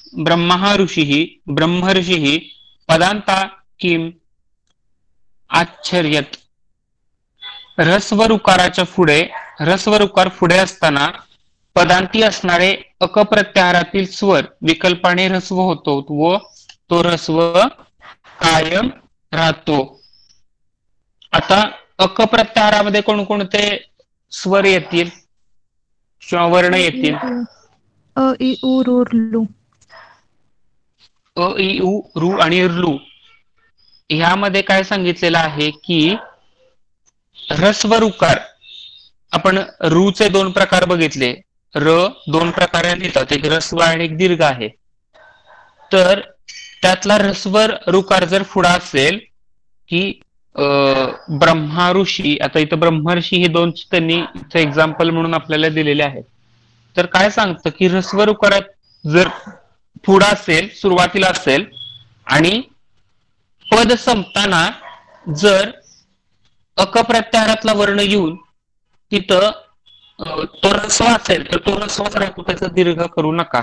[SPEAKER 2] ब्रह्मर्षिः पदांता किम आश्चर्यत. ह्रस्व रुकाराच्या पुढे ह्रस्व रुकार पुढे असताना पदांती असणारे अक प्रत्याहारातील स्वर विकल्पाने ह्रस्व होतो व तो ह्रस्व कायम राहतो. आता अक प्रत्याहारामध्ये कोणकोणते स्वर येतील किंवा वर्ण येतील.
[SPEAKER 7] अ इ उ रू लू.
[SPEAKER 2] अ इ उ रू आणि लू ह्यामध्ये काय सांगितलेलं आहे की ह्रस्व रुकार आपण रूचे 2 प्रकार बघितले. र 2 प्रकाराने लिहितात एक ह्रस्व आणि एक दीर्घ आहे. तर त्यातला ह्रस्व रुकार जर पुढा असेल की ब्रह्मा ऋषी. आता इथं ब्रह्मर्षी हे 2 त्यांनी एक्झाम्पल म्हणून आपल्याला दिलेले आहेत. तर काय सांगतं की ह्रस्व रुकारात जर पुढं असेल, सुरुवातीला असेल आणि पद संपताना जर अक प्रत्याहारातला वर्ण येऊन तिथं तो रस्व असेल तर तो रस्वच राहतो, त्याचा दीर्घ करू नका.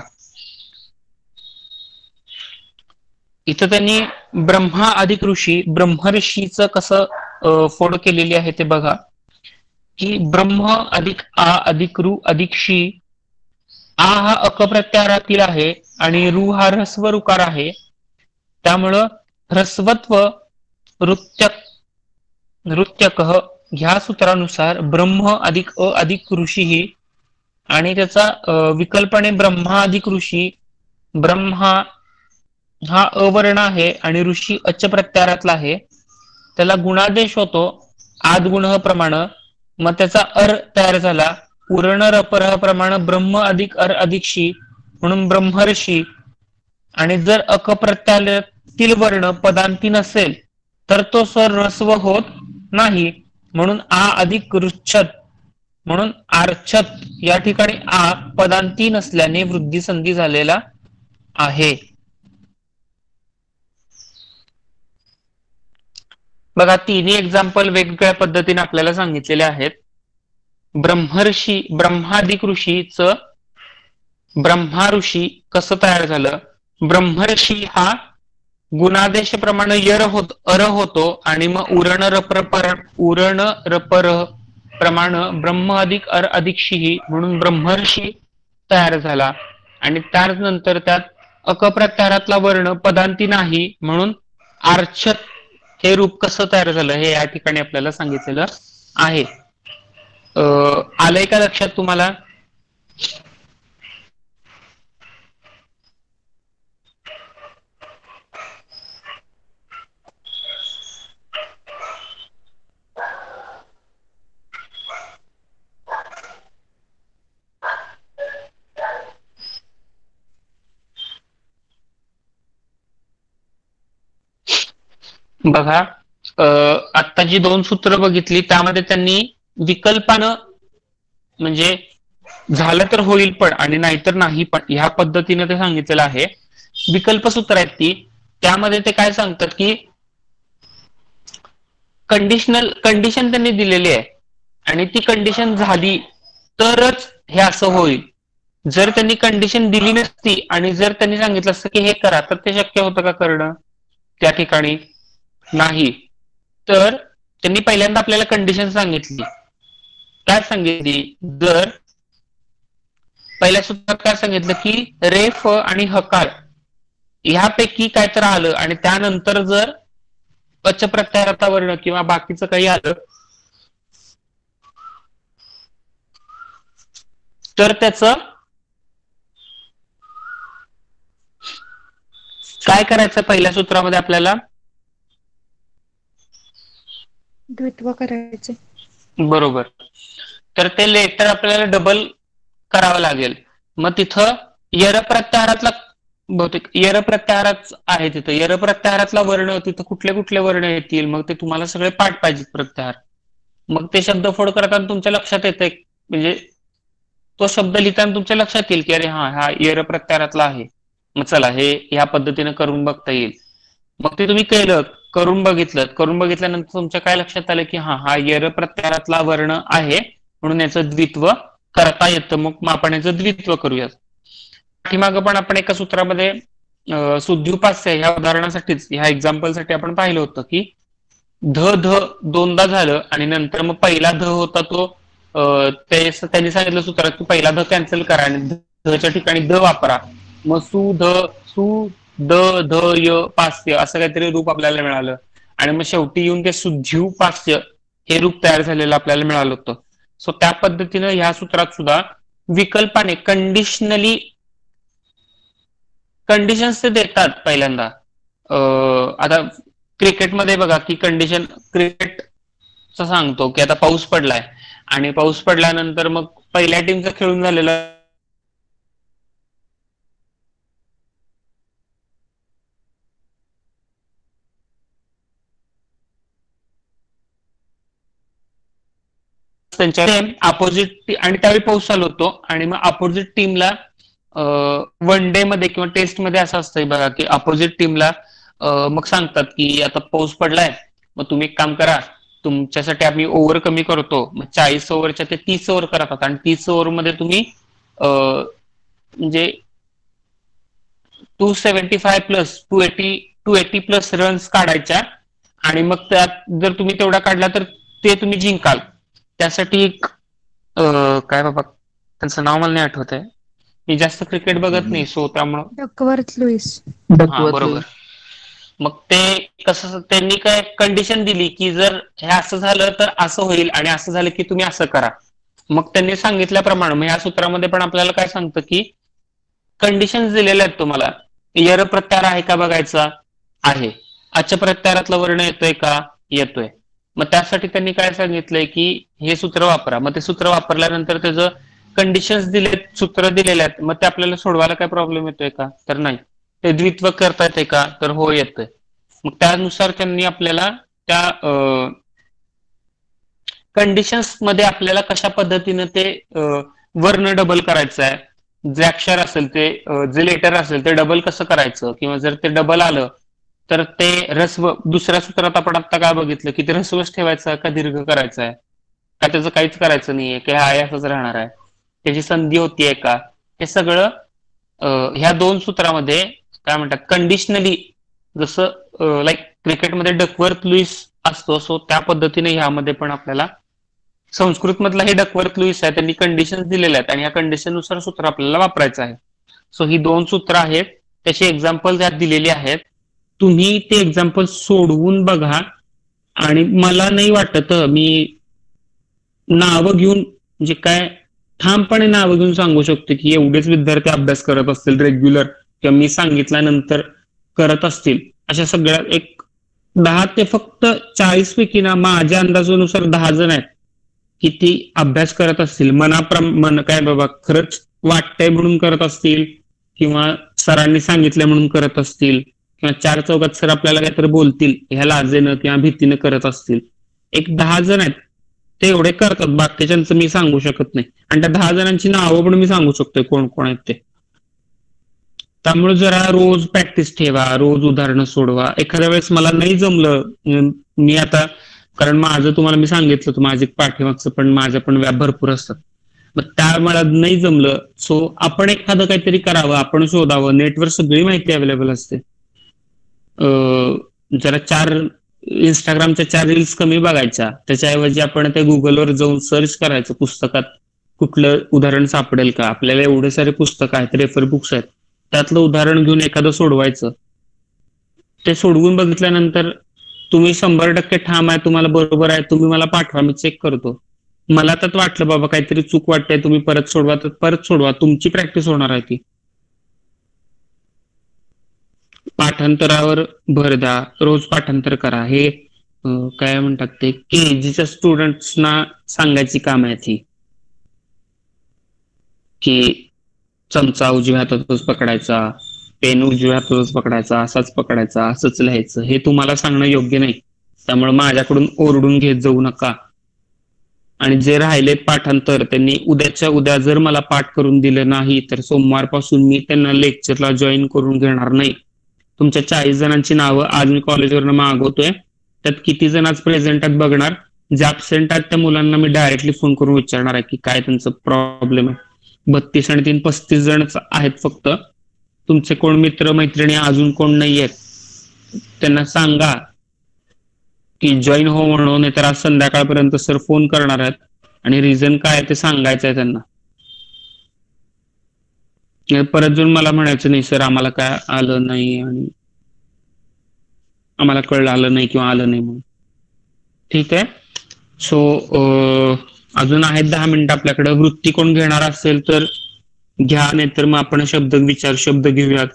[SPEAKER 2] इथं त्यांनी ब्रह्मा अधिक ऋषी, ब्रह्मर्षीचं कसं फोड केलेली आहे ते बघा, की ब्रह्म अधिक आ अधिक रू अधिक शी. आ हा अक प्रत्याहारातील आहे आणि रू हा ह्रस्व ऋकार आहे. त्यामुळं ह्रस्वत्व नृत्यक ह्या सूत्रानुसार ब्रह्म अधिक अ अधिक ऋषी आणि त्याचा विकल्पने ब्रह्मा अधिक ऋषी. ब्रह्मा हा अवर्ण आहे आणि ऋषी अच्च प्रत्याहारातला आहे. त्याला गुणादेश होतो आद गुण प्रमाण, मग त्याचा अर तयार झाला. उरण रपर प्रमाण ब्रह्म अधिक अर अधिक शी म्हणून ब्रह्मर्षी. आणि जर अक प्रत्याहारातील वर्ण पदांती नसेल तर तो स्वर ह्रस्व होत नाही, म्हणून आ अधिक ऋच्छत म्हणून आर्छत. या ठिकाणी आ पदांती नसल्याने वृद्धी संधी झालेला आहे. बघा, तिन्ही एक्झाम्पल वेगवेगळ्या पद्धतीने आपल्याला सांगितलेले आहेत. ब्रह्मर्षी ब्रह्माधिक ऋषीच ब्रह्मा ऋषी कसं तयार झालं? ब्रह्मर्षी हा गुणादेश प्रमाणे अर होतो आणि मग उरण रपर प्रमाण ब्रह्म अधिक अर अधिक शी म्हणून ब्रह्मर्षी तयार झाला. आणि त्यानंतर त्यात अकप्रत्याहारातला वर्ण पदांती नाही म्हणून आर्छत हे रूप कसं तयार झालं हे या ठिकाणी आपल्याला सांगितलेलं आहे. आलंय का लक्षात तुम्हाला? बघा, आता जी दोन सूत्र बघितली त्यामध्ये त्यांनी विकल्पानं म्हणजे झालं तर होईल पण आणि नाहीतर नाही पण ह्या पद्धतीने ते सांगितलेलं आहे. विकल्प सूत्र आहेत ती, त्यामध्ये ते काय सांगतात की कंडिशन त्यांनी दिलेली आहे आणि ती कंडिशन झाली तरच हे असं होईल. जर त्यांनी कंडिशन दिली नसती आणि जर त्यांनी सांगितलं असतं की हे करा तर ते शक्य होतं का करणं? त्या ठिकाणी नाही. तर त्यांनी पहिल्यांदा आपल्याला कंडिशन सांगितली. काय सांगितली? जर पहिल्या सूत्रात काय सांगितलं की रेफ आणि हकार ह्यापैकी काय तर आलं आणि त्यानंतर जर अच्च प्रत्याहाराचा वर्ण किंवा बाकीचं काही आलं तर त्याचं काय करायचं? पहिल्या सूत्रामध्ये आपल्याला
[SPEAKER 7] द्वित्व करायचे.
[SPEAKER 2] बरोबर. तर ते लेटर आपल्याला डबल करावं लागेल. मग तिथं यर प्रत्याहारातला बहुतेक यर प्रत्याहाराच आहे. तिथं यर प्रत्याहारातला वर्ण तिथं कुठले कुठले वर्ण येतील मग ते तुम्हाला सगळे पाठ पाहिजेत प्रत्याहार. मग ते शब्दफोड करताना तुमच्या लक्षात येते, म्हणजे तो शब्द लिहिताना तुमच्या लक्षात येईल की अरे हा यर प्रत्याहारातला आहे. मग चला हे ह्या पद्धतीने करून बघता येईल. मग ते तुम्ही केलं, करून बघितल्यानंतर तुमच्या काय लक्षात आलं की हा यर प्रत्याहारातला वर्ण आहे म्हणून याचं द्वित्व करता येतं. मग आपण याचं द्वित्व करूयात. पाठीमागं पण आपण एका सूत्रामध्ये शुद्ध्युपास्य ह्या उदाहरणासाठीच ह्या एक्झाम्पलसाठी आपण पाहिलं होतं की ध दोनदा झालं आणि नंतर मग पहिला ध होता तो त्यांनी सांगितलं सूत्रात की पहिला ध कॅन्सल करा आणि धच्या ठिकाणी द वापरा. मग सु ध य पास्य असं काहीतरी रूप आपल्याला मिळालं आणि मग शेवटी येऊन ते शुद्ध्युपास्य हे रूप तयार झालेलं आपल्याला मिळालं होतं. सो त्या पद्धतीनं ह्या सूत्रात सुद्धा विकल्पाने कंडिशन्स ते देतात पहिल्यांदा. आता क्रिकेटमध्ये बघा की कंडिशन क्रिकेटचं सांगतो की आता पाऊस पडलाय आणि पाऊस पडल्यानंतर मग पहिल्या टीमचं खेळून झालेलं त्यांच्या अपोजिट आणि त्यावेळी पाऊस चालू होतो आणि मग अपोजिट टीमला वन डे मध्ये किंवा टेस्ट मध्ये असं असतंय बघा की अपोजिट टीमला मग सांगतात की आता पाऊस पडलाय, मग तुम्ही एक काम करा, तुमच्यासाठी आम्ही ओव्हर कमी करतो, मग 40 ओव्हरच्या ते 30 ओव्हर करतात आणि 30 ओव्हर मध्ये तुम्ही म्हणजे 275 प्लस 280 प्लस रन्स काढायच्या आणि मग त्यात जर तुम्ही तेवढा काढला तर ते तुम्ही जिंकाल. त्यासाठी एक काय बाबा त्यांचं नाव मला नाही आठवत आहे, मी जास्त क्रिकेट बघत नाही सो त्यामुळं
[SPEAKER 7] डकवर्थ लुईस.
[SPEAKER 2] हा बरोबर. मग ते कसं त्यांनी काय कंडिशन दिली की जर हे असं झालं तर असं होईल आणि असं झालं की तुम्ही असं करा. मग त्यांनी सांगितल्याप्रमाणे मग या सूत्रामध्ये पण आपल्याला काय सांगतं की कंडिशन्स दिलेल्या आहेत तुम्हाला. यर प्रत्यार आहे का बघायचा आहे, अच प्रत्यारातला वर्ण येतोय का येतोय. मग त्यासाठी त्यांनी काय सांगितलंय की हे सूत्र वापरा. मग ते सूत्र वापरल्यानंतर त्याचं कंडिशन्स दिलेत, सूत्र दिलेले आहेत, मग ते आपल्याला सोडवायला काय प्रॉब्लेम येतोय का तर नाही. ते द्वित्व करता येते का तर हो येतंय. मग त्यानुसार त्यांनी आपल्याला त्या कंडिशन्स मध्ये आपल्याला कशा पद्धतीनं ते वर्ण डबल करायचं आहे, जे अक्षर असेल ते जे लेटर असेल ते डबल कसं करायचं, किंवा जर ते डबल आलं तर ते ऱ्हस्व दुसऱ्या सूत्रात आपण आता काय बघितलं की ते ऱ्हस्वच ठेवायचं का दीर्घ करायचं आहे का त्याचं काहीच करायचं नाहीये की हा असंच राहणार आहे, त्याची संधी होतीये का, हे सगळं ह्या दोन सूत्रामध्ये काय म्हणतात कंडिशनली, जसं लाईक क्रिकेटमध्ये डकवर्थ लुईस असतो सो त्या पद्धतीने ह्यामध्ये पण आपल्याला संस्कृत मधला हे डकवर्थ लुईस आहे, त्यांनी कंडिशन्स दिलेल्या आहेत आणि या कंडिशन नुसार सूत्र आपल्याला वापरायचं आहे. सो ही दोन सूत्र आहेत, त्याची एक्झाम्पल त्यात दिलेली आहेत. तुम्ही ते एक्झाम्पल सोडवून बघा आणि मला नाही वाटत मी नावं घेऊन म्हणजे काय ठामपणे नावं घेऊन सांगू शकतो की एवढेच विद्यार्थी अभ्यास करत असतील रेग्युलर किंवा मी सांगितल्यानंतर करत असतील. अशा सगळ्या एक 10 ते फक्त 40 पैकी ना माझ्या अंदाजानुसार 10 जण आहेत की ती अभ्यास करत असतील, मन काय बाबा खरंच वाटतंय म्हणून करत असतील किंवा सरांनी सांगितलं म्हणून करत असतील किंवा 4 चौकात सर आपल्याला काहीतरी बोलतील ह्या लाजेनं किंवा भीतीनं करत असतील. एक 10 जण आहेत ते एवढे करतात, बाकीच्यांचं मी सांगू शकत नाही आणि त्या 10 जणांची नावं पण मी सांगू शकतोय कोण कोण आहेत ते. त्यामुळे जरा रोज प्रॅक्टिस ठेवा, रोज उदाहरणं सोडवा. एखाद्या वेळेस मला नाही जमलं, मी आता कारण माझं तुम्हाला मी सांगितलं होतं माझे पाठीमागचं पण माझ्या पण व्याप भरपूर असतात, मग त्या मला नाही जमलं सो आपण एखादं काहीतरी करावं, आपण शोधावं. नेटवर सगळी माहिती अवेलेबल असते. जरा इंस्टाग्रामच्या 4 रील्स कमी बघायच्या, त्याच्याऐवजी आपण ते गुगलवर जाऊन सर्च करायचं पुस्तकात कुठलं उदाहरण सापडेल का. आपल्याला एवढे सारे पुस्तक आहेत, रेफर बुक्स आहेत, त्यातलं उदाहरण घेऊन एखादं सोडवायचं. ते सोडवून बघितल्यानंतर तुम्ही 100% ठाम आहे, तुम्हाला बरोबर आहे, तुम्ही मला पाठवा, मी चेक करतो. मला त्यात वाटलं बाबा काहीतरी चूक वाटते, तुम्ही परत सोडवा तर परत सोडवा, तुमची प्रॅक्टिस होणार आहे ती. पाठांतरावर भर द्या, रोज पाठांतर करा. हे काय म्हणतात ते केजीच्या स्टुडंट्सना सांगायची काम आहे ती, की चमचा उजव्या हातातच पकडायचा, पेन उजव्या हातातच पकडायचा, असाच पकडायचा, असंच लिहायचं, हे तुम्हाला सांगणं योग्य नाही. त्यामुळे माझ्याकडून ओरडून घेत जाऊ नका. आणि जे राहिलेत पाठांतर त्यांनी उद्याच्या उद्या जर मला पाठ करून दिलं नाही तर सोमवारपासून मी त्यांना लेक्चरला जॉईन करून घेणार नाही. तुमच्या 40 जणांची नावं आज मी कॉलेजवरनं मागवतोय, त्यात किती जण आज प्रेझेंट आहेत बघणार, जे ऍबसेंट आहेत त्या मुलांना मी डायरेक्टली फोन करून विचारणार आहे की काय त्यांचं प्रॉब्लेम आहे. 32 आणि 3 35 जण आहेत फक्त. तुमचे कोण मित्र मैत्रिणी अजून कोण नाही आहेत त्यांना सांगा की जॉईन हो म्हणून, नाही तर आज संध्याकाळपर्यंत सर फोन करणार आहेत आणि रिझन काय ते सांगायचं आहे त्यांना. परत जाऊन मला म्हणायचं नाही सर आम्हाला काय आलं नाही आणि आम्हाला कळलं आलं नाही किंवा आलं नाही म्हणून. ठीक आहे. सो अजून आहेत 10 मिनिटं आपल्याकडे. वृत्ती कोण घेणार असेल तर घ्या, नाहीतर मग आपण शब्द घेऊयात.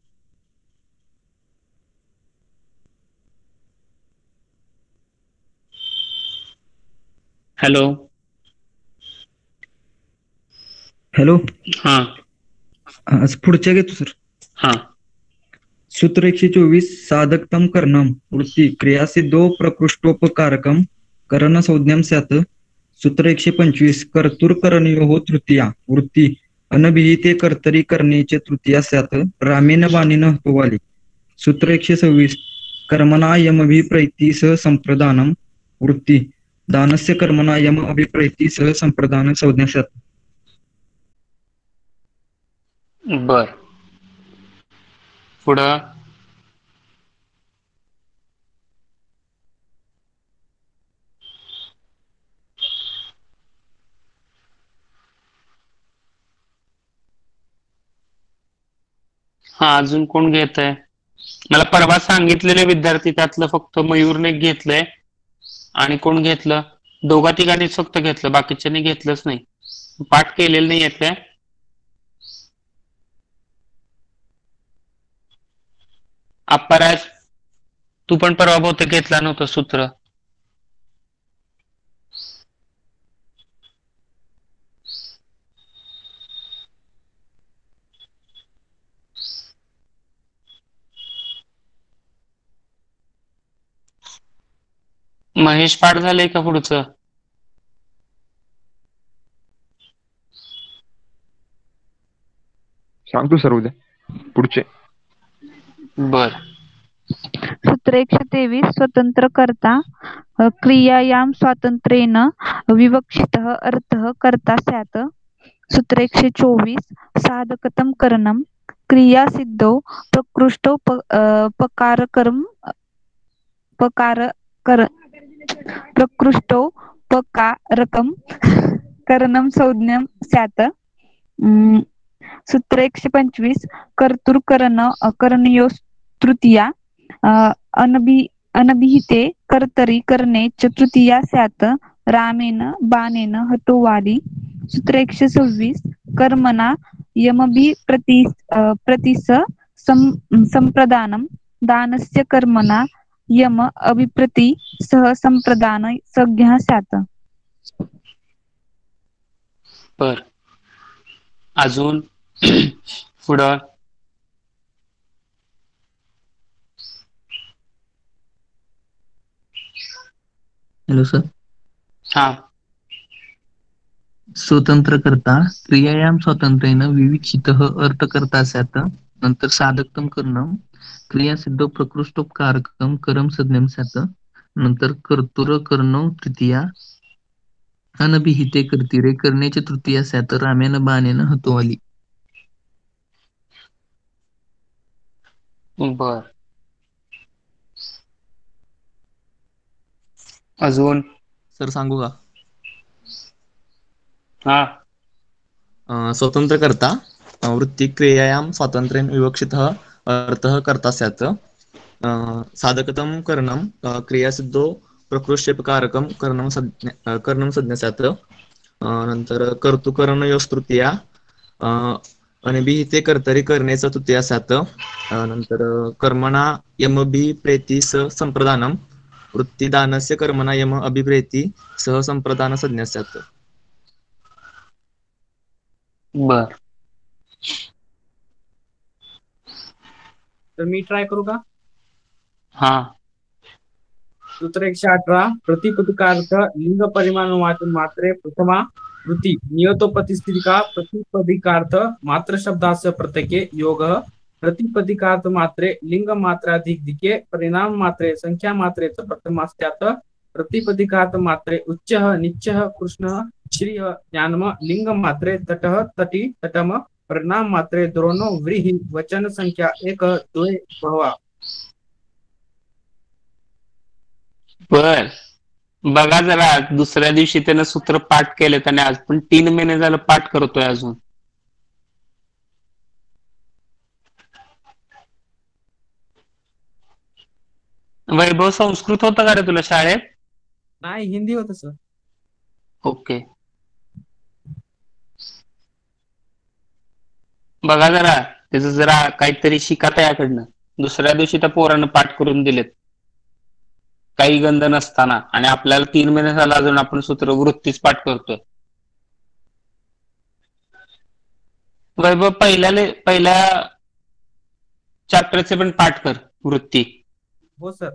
[SPEAKER 2] Hello
[SPEAKER 14] hello.
[SPEAKER 2] हा
[SPEAKER 14] आज पुढच्या घेतो सर.
[SPEAKER 2] हा.
[SPEAKER 14] सूत्र 124 साधकतम करणम वृत्ती क्रियासिद्धो प्रकृष्टोपकारकम करण संज्ञम स्यात्. सूत्र 125 कर्तुर्करणयोः तृतीया वृत्ती अनभिहिते कर्तरी करणेचे तृतीया स्यात् रामेण बाणेन हतोवाली. सूत्र 126 कर्मणा यमभिप्रैति सह संप्रदानम वृत्ती दानस्य कर्मणा यम अभिप्रैति सह संप्रदान संज्ञा स्यात्.
[SPEAKER 2] बर, पुढं हा अजून कोण घेत आहे? मला परवा सांगितलेले विद्यार्थी त्यातलं फक्त मयूरने घेतलंय आणि कोण घेतलं? दोघा तिघांनीच फक्त घेतलं, बाकीच्यांनी घेतलंच नाही. पाठ केलेलं नाही आहेत काय? अपराज, तू पण परवा बहुतेक घेतला नव्हतं सूत्र. महेश, पाठ झालंय का पुढचं?
[SPEAKER 15] सांगतो सर उद्या पुढचे.
[SPEAKER 2] बर,
[SPEAKER 16] सूत्र 123 स्वतंत्र कर्ता क्रियायाम स्वातंत्र्येन विवक्षितः अर्थः कर्ता स्यात्. सूत्र 124 साधकतम करणम क्रिया सिद्धौ प्रकृष्टौ प्रकृष्टौ पकारकम करणम संज्ञा स्यात्. सूत्र 125 करणयोस् तृतीया अनभिहिते कर्तरी करणे च तृतीया स्यात् रामेण बाणेन हतोवाली. सूत्र 126 कर्मणा यमभिप्रतिस संप्रदानम दानस्य कर्मणा यम अभिप्रति सह संप्रदान संज्ञा स्यात्.
[SPEAKER 2] बर, अजून पुढं
[SPEAKER 3] हॅलो सर.
[SPEAKER 2] हा,
[SPEAKER 3] स्वतंत्रकर्ता क्रियायाम स्वातंत्र्येन विविक्षितः अर्थकर्ता स्यात्. नंतर साधकतम करणं क्रिया सिद्धो प्रकृष्टोपकारकम करम संज्ञा स्यात्. नंतर कर्तुर करणो तृतीया अनभिहिते कर्तिरे करण्याचे तृतीया स्यात् रामेण बाणेन हतोवाली.
[SPEAKER 2] बर, अजून
[SPEAKER 3] सर सांगू का?
[SPEAKER 2] हा,
[SPEAKER 3] स्वतंत्रकर्ता वृत्ती क्रियायाम स्वातंत्र्येन विवक्षितः अर्थः कर्ता स्यात्. साधकतम करणं क्रियासिद्धो प्रकृष्टोपकारकम करणं संज्ञा स्यात्. नंतर कर्तुकरणयोस्तृतीया अनभिहिते कर्तरी करण्याचा तृतीया स्यात्. नंतर कर्मणा यमभिप्रेति सह संप्रदानम वृत्तिदानस्य कर्मणा यम अभिप्रेति सह संप्रदान संज्ञा स्यात्.
[SPEAKER 2] बर,
[SPEAKER 17] तर मी ट्राय करू का?
[SPEAKER 2] हा,
[SPEAKER 17] सूत्र 118 प्रतिपदिकार्थ लिंग परिमाण मात्रे प्रथमा वृत्ती नियतोपतिस्थितिका प्रतिपदिकार्थ मात्र शब्दास्य प्रत्यके योग प्रतिपदिकार्थ मात्रे लिंग मात्राधिके परिणाम मात्रे संख्या मात्रे प्रथमा स्यात्. प्रतिपदिकार्थ मात्रे उच्चः निच्चः कृष्णः श्रीः ज्ञानम लिंग मात्रे तटः तटी तटम परिणाम मात्रे द्रोणो व्रीहि वचन संख्या एक द्वे बहवा.
[SPEAKER 2] बर, बघा जरा दुसऱ्या दिवशी त्यानं सूत्र पाठ केले त्याने आज पण 3 महिने झालं पाठ करतोय अजून. वैभव, संस्कृत होतं का रे तुला शाळेत?
[SPEAKER 17] नाही, हिंदी होतं सर.
[SPEAKER 2] ओके, बघा जरा त्याचं जरा काहीतरी शिका त्याकडनं. दुसऱ्या दिवशी त्या पोरानं पाठ करून दिलेत काही गंध नसताना, आणि आपल्याला 3 महिने झाला अजून आपण सूत्र वृत्तीच पाठ करतोय. वैभव, पहिल्या चॅप्टरचे पण पाठ कर वृत्ती.
[SPEAKER 17] हो सर.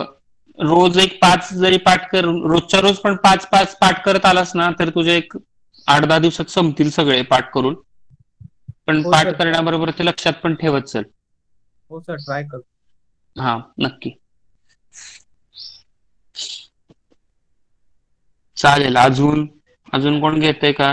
[SPEAKER 2] रोज एक 5 जरी पाठ कर, रोजच्या रोज पण 5 पाठ करत आलास ना तर तुझे एक 8-10 दिवसात संपतील सगळे पाठ करून. पण
[SPEAKER 17] हो
[SPEAKER 2] पाठ
[SPEAKER 17] सर.
[SPEAKER 2] करण्याबरोबर ते लक्षात पण ठेवत चल.
[SPEAKER 17] हो सर, ट्राय कर.
[SPEAKER 2] हा, नक्की. चालेल. अजून कोण घेतंय का?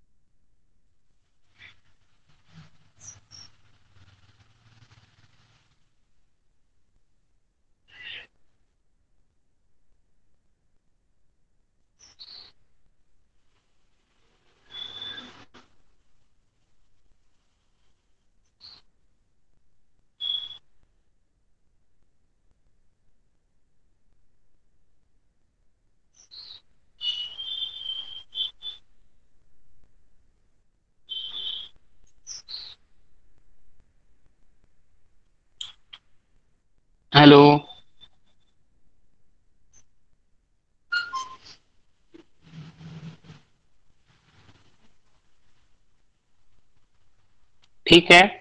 [SPEAKER 2] हॅलो. ठीक आहे.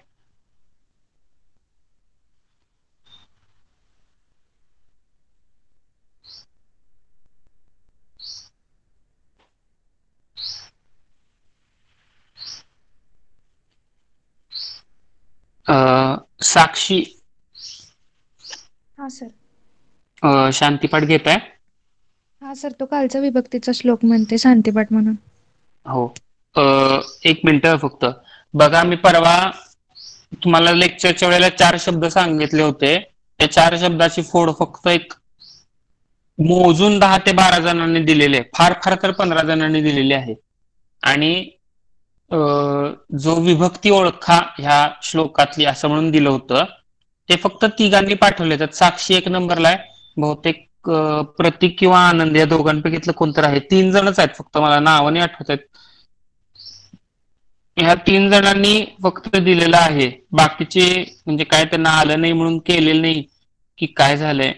[SPEAKER 2] साक्षी,
[SPEAKER 7] हा सर.
[SPEAKER 2] शांतीपाठ घेताय?
[SPEAKER 7] हा सर, तो कालचा विभक्तीचा श्लोक म्हणते शांतीपाठ म्हणून.
[SPEAKER 2] हो. 1 मिनिट फक्त. बघा, मी परवा तुम्हाला लेक्चरच्या वेळेला 4 शब्द सांगितले होते. त्या 4 शब्दाची फोड फक्त एक मोजून 10 ते 12 जणांनी दिलेली आहे. फार फार तर 15 जणांनी दिलेली आहे. आणि जो विभक्ती ओळखा ह्या श्लोकातली असं म्हणून दिलं होतं, ते फक्त 3घांनी पाठवले. त्यात साक्षी 1 नंबरला आहे. बहुतेक प्रतीक किंवा आनंद या दोघांपैकीतलं कोणतं आहे. 3 जणच आहेत फक्त, मला नावं नाही आठवत आहेत. ह्या 3 जणांनी फक्त दिलेलं आहे. बाकीचे म्हणजे काय त्यांना आलं नाही म्हणून केलेलं नाही की काय झालंय.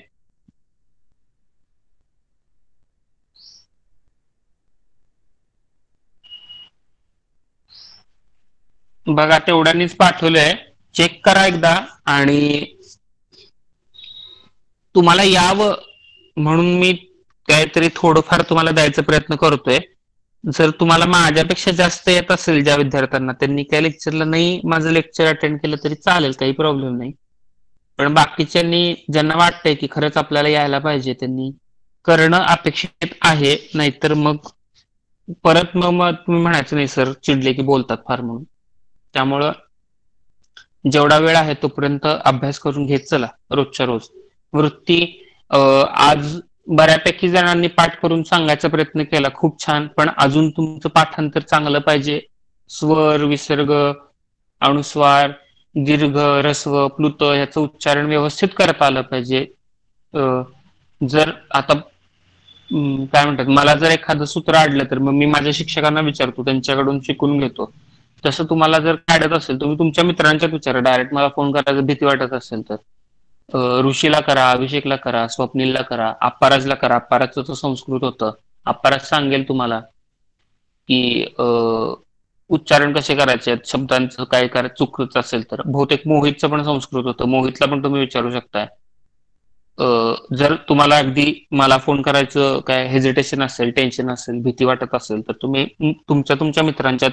[SPEAKER 2] बघा, तेवढ्यांनीच पाठवलंय. चेक करा एकदा. आणि तुम्हाला यावं म्हणून मी काहीतरी थोडंफार तुम्हाला द्यायचा प्रयत्न करतोय. जर तुम्हाला माझ्यापेक्षा जास्त येत असेल ज्या विद्यार्थ्यांना, त्यांनी काही लेक्चरला नाही माझं लेक्चर अटेंड केलं तरी चालेल, काही प्रॉब्लेम नाही. पण बाकीच्यांनी ज्यांना वाटतंय की खरंच आपल्याला यायला पाहिजे त्यांनी करणं अपेक्षित आहे. नाहीतर मग परत मग तुम्ही म्हणायचं नाही सर चिडले की बोलतात फार म्हणून. त्यामुळं जेवढा वेळ आहे तोपर्यंत अभ्यास करून घेत चला रोजच्या रोज. वृत्ती आज बऱ्यापैकी जणांनी पाठ करून सांगायचा प्रयत्न केला, खूप छान. पण अजून तुमचं पाठांतर चांगलं पाहिजे. स्वर, विसर्ग, अनुस्वार, दीर्घ, ऱ्हस्व, प्लुत ह्याचं उच्चारण व्यवस्थित करता आलं पाहिजे. जर आता काय म्हणतात, मला जर एखादं सूत्र अडलं तर मग मी माझ्या शिक्षकांना विचारतो, त्यांच्याकडून शिकून घेतो. तसं तुम्हाला जर काढत असेल तुम्ही तुमच्या मित्रांच्याच विचारा. डायरेक्ट मला फोन करायला भीती वाटत असेल तर ऋषीला करा, अभिषेकला करा, स्वप्नीलला करा, अप्पाराजला करा. अप्पाराजचं संस्कृत होतं. अप्पाराज सांगेल तुम्हाला की उच्चारण कसे करायचे, शब्दांचं काय करायचं चुकत असेल तर. बहुतेक मोहितचं पण संस्कृत होतं, मोहितला पण तुम्ही विचारू शकताय. जर तुम्हाला अगदी मला फोन करायचं काय हेजिटेशन असेल, टेन्शन असेल, भीती वाटत असेल तर तुम्ही तुमच्या मित्रांच्यात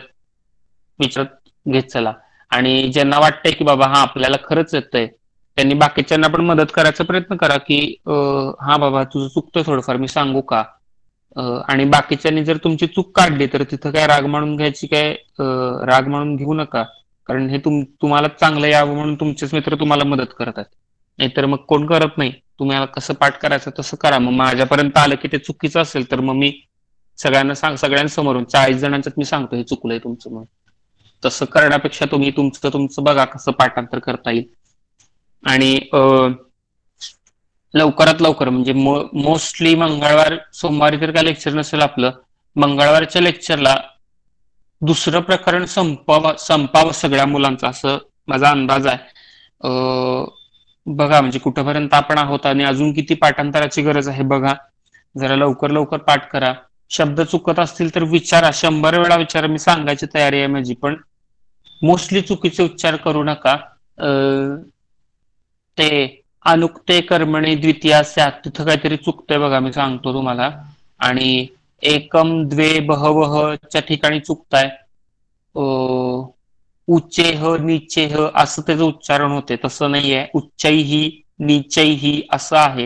[SPEAKER 2] विचारत घेत चला. आणि ज्यांना वाटतंय की बाबा हा आपल्याला खरंच येतंय, त्यांनी बाकीच्यांना पण मदत करायचा प्रयत्न करा की हा बाबा तुझं चुकतं थोडंफार, मी सांगू का. आणि बाकीच्यांनी जर तुमची चूक काढली तर तिथं काय राग मानून घ्यायची, काय राग मानून घेऊ नका. कारण हे तुम्हाला चांगलं यावं म्हणून तुमचेच मित्र तुम्हाला मदत करतात. नाहीतर मग कोण करत नाही. तुम्हाला कसं पाठ करायचं तसं करा. मग माझ्यापर्यंत आलं की ते चुकीचं असेल तर मग मी सगळ्यांसमोरून 40 जणांच्यात मी सांगतो हे चुकलंय तुमचं. मग तसं करण्यापेक्षा तुम्ही तुमचं बघा कसं पाठांतर करता येईल. आणि लवकरात लवकर म्हणजे मोस्टली मंगळवार सोमवारी तर काय लेक्चर नसेल आपलं. मंगळवारच्या लेक्चरला 2रं प्रकरण संपावं सगळ्या मुलांचं, असं माझा अंदाज आहे. बघा म्हणजे कुठपर्यंत आपण आहोत आणि अजून किती पाठांतराची गरज आहे बघा. जरा लवकर लवकर पाठ करा. शब्द चुकत असतील तर विचारा, 100 वेळा विचारा. मी सांगायची तयारी आहे माझी, पण मोस्टली चुकीचे उच्चार करू नका. ते अनुक्ते कर्मणे द्वितीया स्यात् तिथं काहीतरी चुकतंय बघा, मी सांगतो तुम्हाला. आणि एकम द्वे बहवहच्या ठिकाणी चुकताय. उच्चेह निचेह असं त्याचं उच्चारण होते, तसं नाहीये. उच्चैही निचैही असं आहे.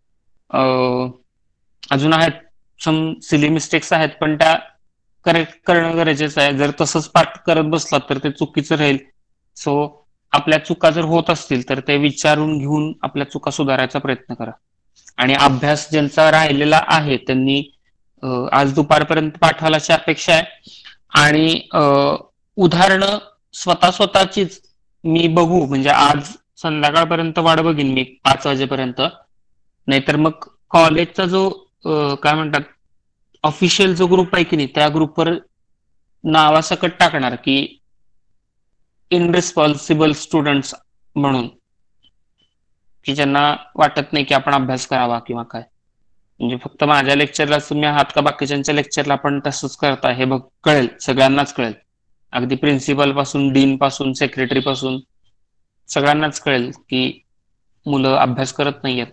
[SPEAKER 2] अजून आहेत सम सिली मिस्टेक्स आहेत, पण त्या करेक्ट करणं गरजेचं आहे. जर तसंच पाठ करत बसलात तर ते चुकीचं राहील. सो आपल्या चुका जर होत असतील तर ते विचारून घेऊन आपल्या चुका सुधारायचा प्रयत्न करा. आणि अभ्यास ज्यांचा राहिलेला आहे त्यांनी आज दुपारपर्यंत पाठवायला अशी अपेक्षा आहे. आणि उदाहरणं स्वतःचीच मी बघू, म्हणजे आज संध्याकाळपर्यंत वाट बघीन मी 5 वाजेपर्यंत. नाहीतर मग कॉलेजचा जो काय म्हणतात ऑफिशियल जो ग्रुप आहे की नाही, त्या ग्रुपवर नावासकट टाकणार की इनरिस्पॉन्सिबल स्टुडंट्स म्हणून, की ज्यांना वाटत नाही की आपण अभ्यास करावा किंवा काय. म्हणजे फक्त माझ्या लेक्चरला तुम्ही आहात का बाकीच्यांच्या लेक्चरला पण तसंच करता हे बघ कळेल, सगळ्यांनाच कळेल. अगदी प्रिन्सिपल पासून, डीन पासून, सेक्रेटरी पासून सगळ्यांनाच कळेल की मुलं अभ्यास करत नाहीयेत.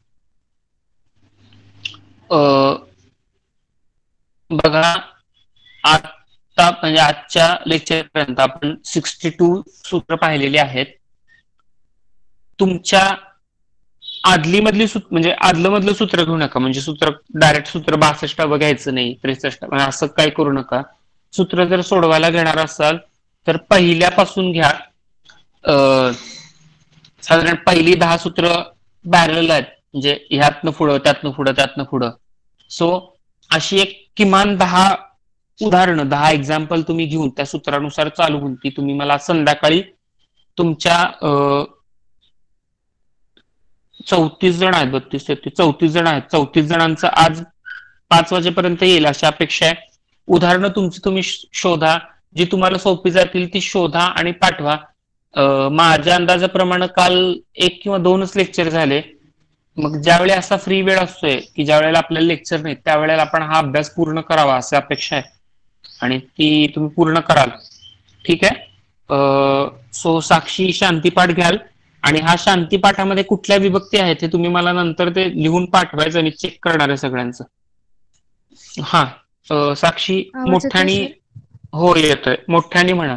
[SPEAKER 2] बघा आता म्हणजे आजच्या लेक्चर पर्यंत आपण 62 सूत्र पाहिलेली आहेत. तुमच्या आदली मधली म्हणजे आदलं मधलं सूत्र घेऊ नका. म्हणजे सूत्र डायरेक्ट सूत्र 62 घ्यायचं नाही, 63 असं काय करू नका. सूत्र जर सोडवायला घेणार असाल तर पहिल्यापासून घ्या. साधारण पहिली 10 सूत्र पॅरलल आहेत, म्हणजे ह्यातनं पुढं त्यातनं पुढं त्यातनं पुढं. सो अशी एक किमान 10 उदाहरणं, 10 एक्झाम्पल तुम्ही घेऊन त्या सूत्रानुसार चालू होऊन ती तुम्ही मला संध्याकाळी तुमच्या 34 जण आहेत, 32 33 34 जण आहेत, 34 जणांचं आज 5 वाजेपर्यंत येईल अशी अपेक्षा आहे. उदाहरणं तुमची तुम्ही शोधा, जी तुम्हाला सोपी जातील ती शोधा आणि पाठवा. माझ्या अंदाजाप्रमाणे काल 1 किंवा 2च लेक्चर झाले. मग ज्यावेळी असा फ्री वेळ असतोय की ज्या वेळेला आपल्याला लेक्चर नाही त्यावेळेला आपण हा अभ्यास पूर्ण करावा अशी अपेक्षा आहे आणि ती तुम्ही पूर्ण कराल. ठीक आहे. सो साक्षी शांतीपाठ घ्याल आणि हा शांतीपाठामध्ये कुठल्या विभक्ती आहेत हे तुम्ही मला नंतर ते लिहून पाठवायचं आणि चेक करणार आहे सगळ्यांचं. हा साक्षी मोठ्याने. हो येतोय, मोठ्याने म्हणा.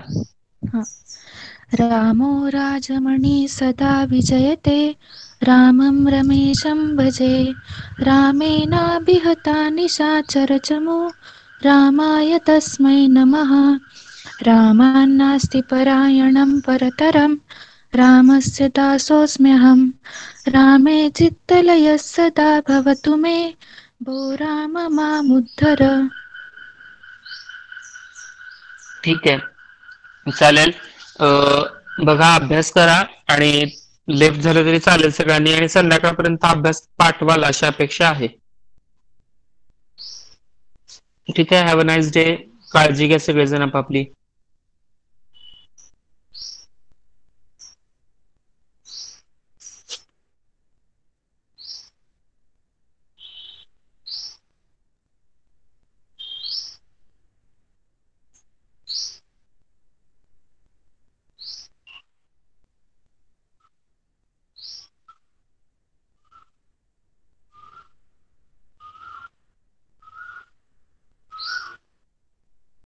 [SPEAKER 7] रामो राजमणी सदा विजयते, रामं रमेशं भजे, रामेणाभिहता निशाचरचमो, रामाय तस्मै नमः. रामान्नास्ति परायणं परतरं, रामस्य दासोऽस्म्यहं. रामे चित्तलयः सदा भवतु मे, भो राम मामुद्धर.
[SPEAKER 2] ठीक आहे, चालेल. बघा अभ्यास करा आणि लेफ्ट झालं तरी चालेल सगळ्यांनी, आणि संध्याकाळपर्यंत अभ्यास पाठवाल अशी अपेक्षा आहे. ठीक आहे. Have a nice day. काळजी घ्या सगळेजण आपापली.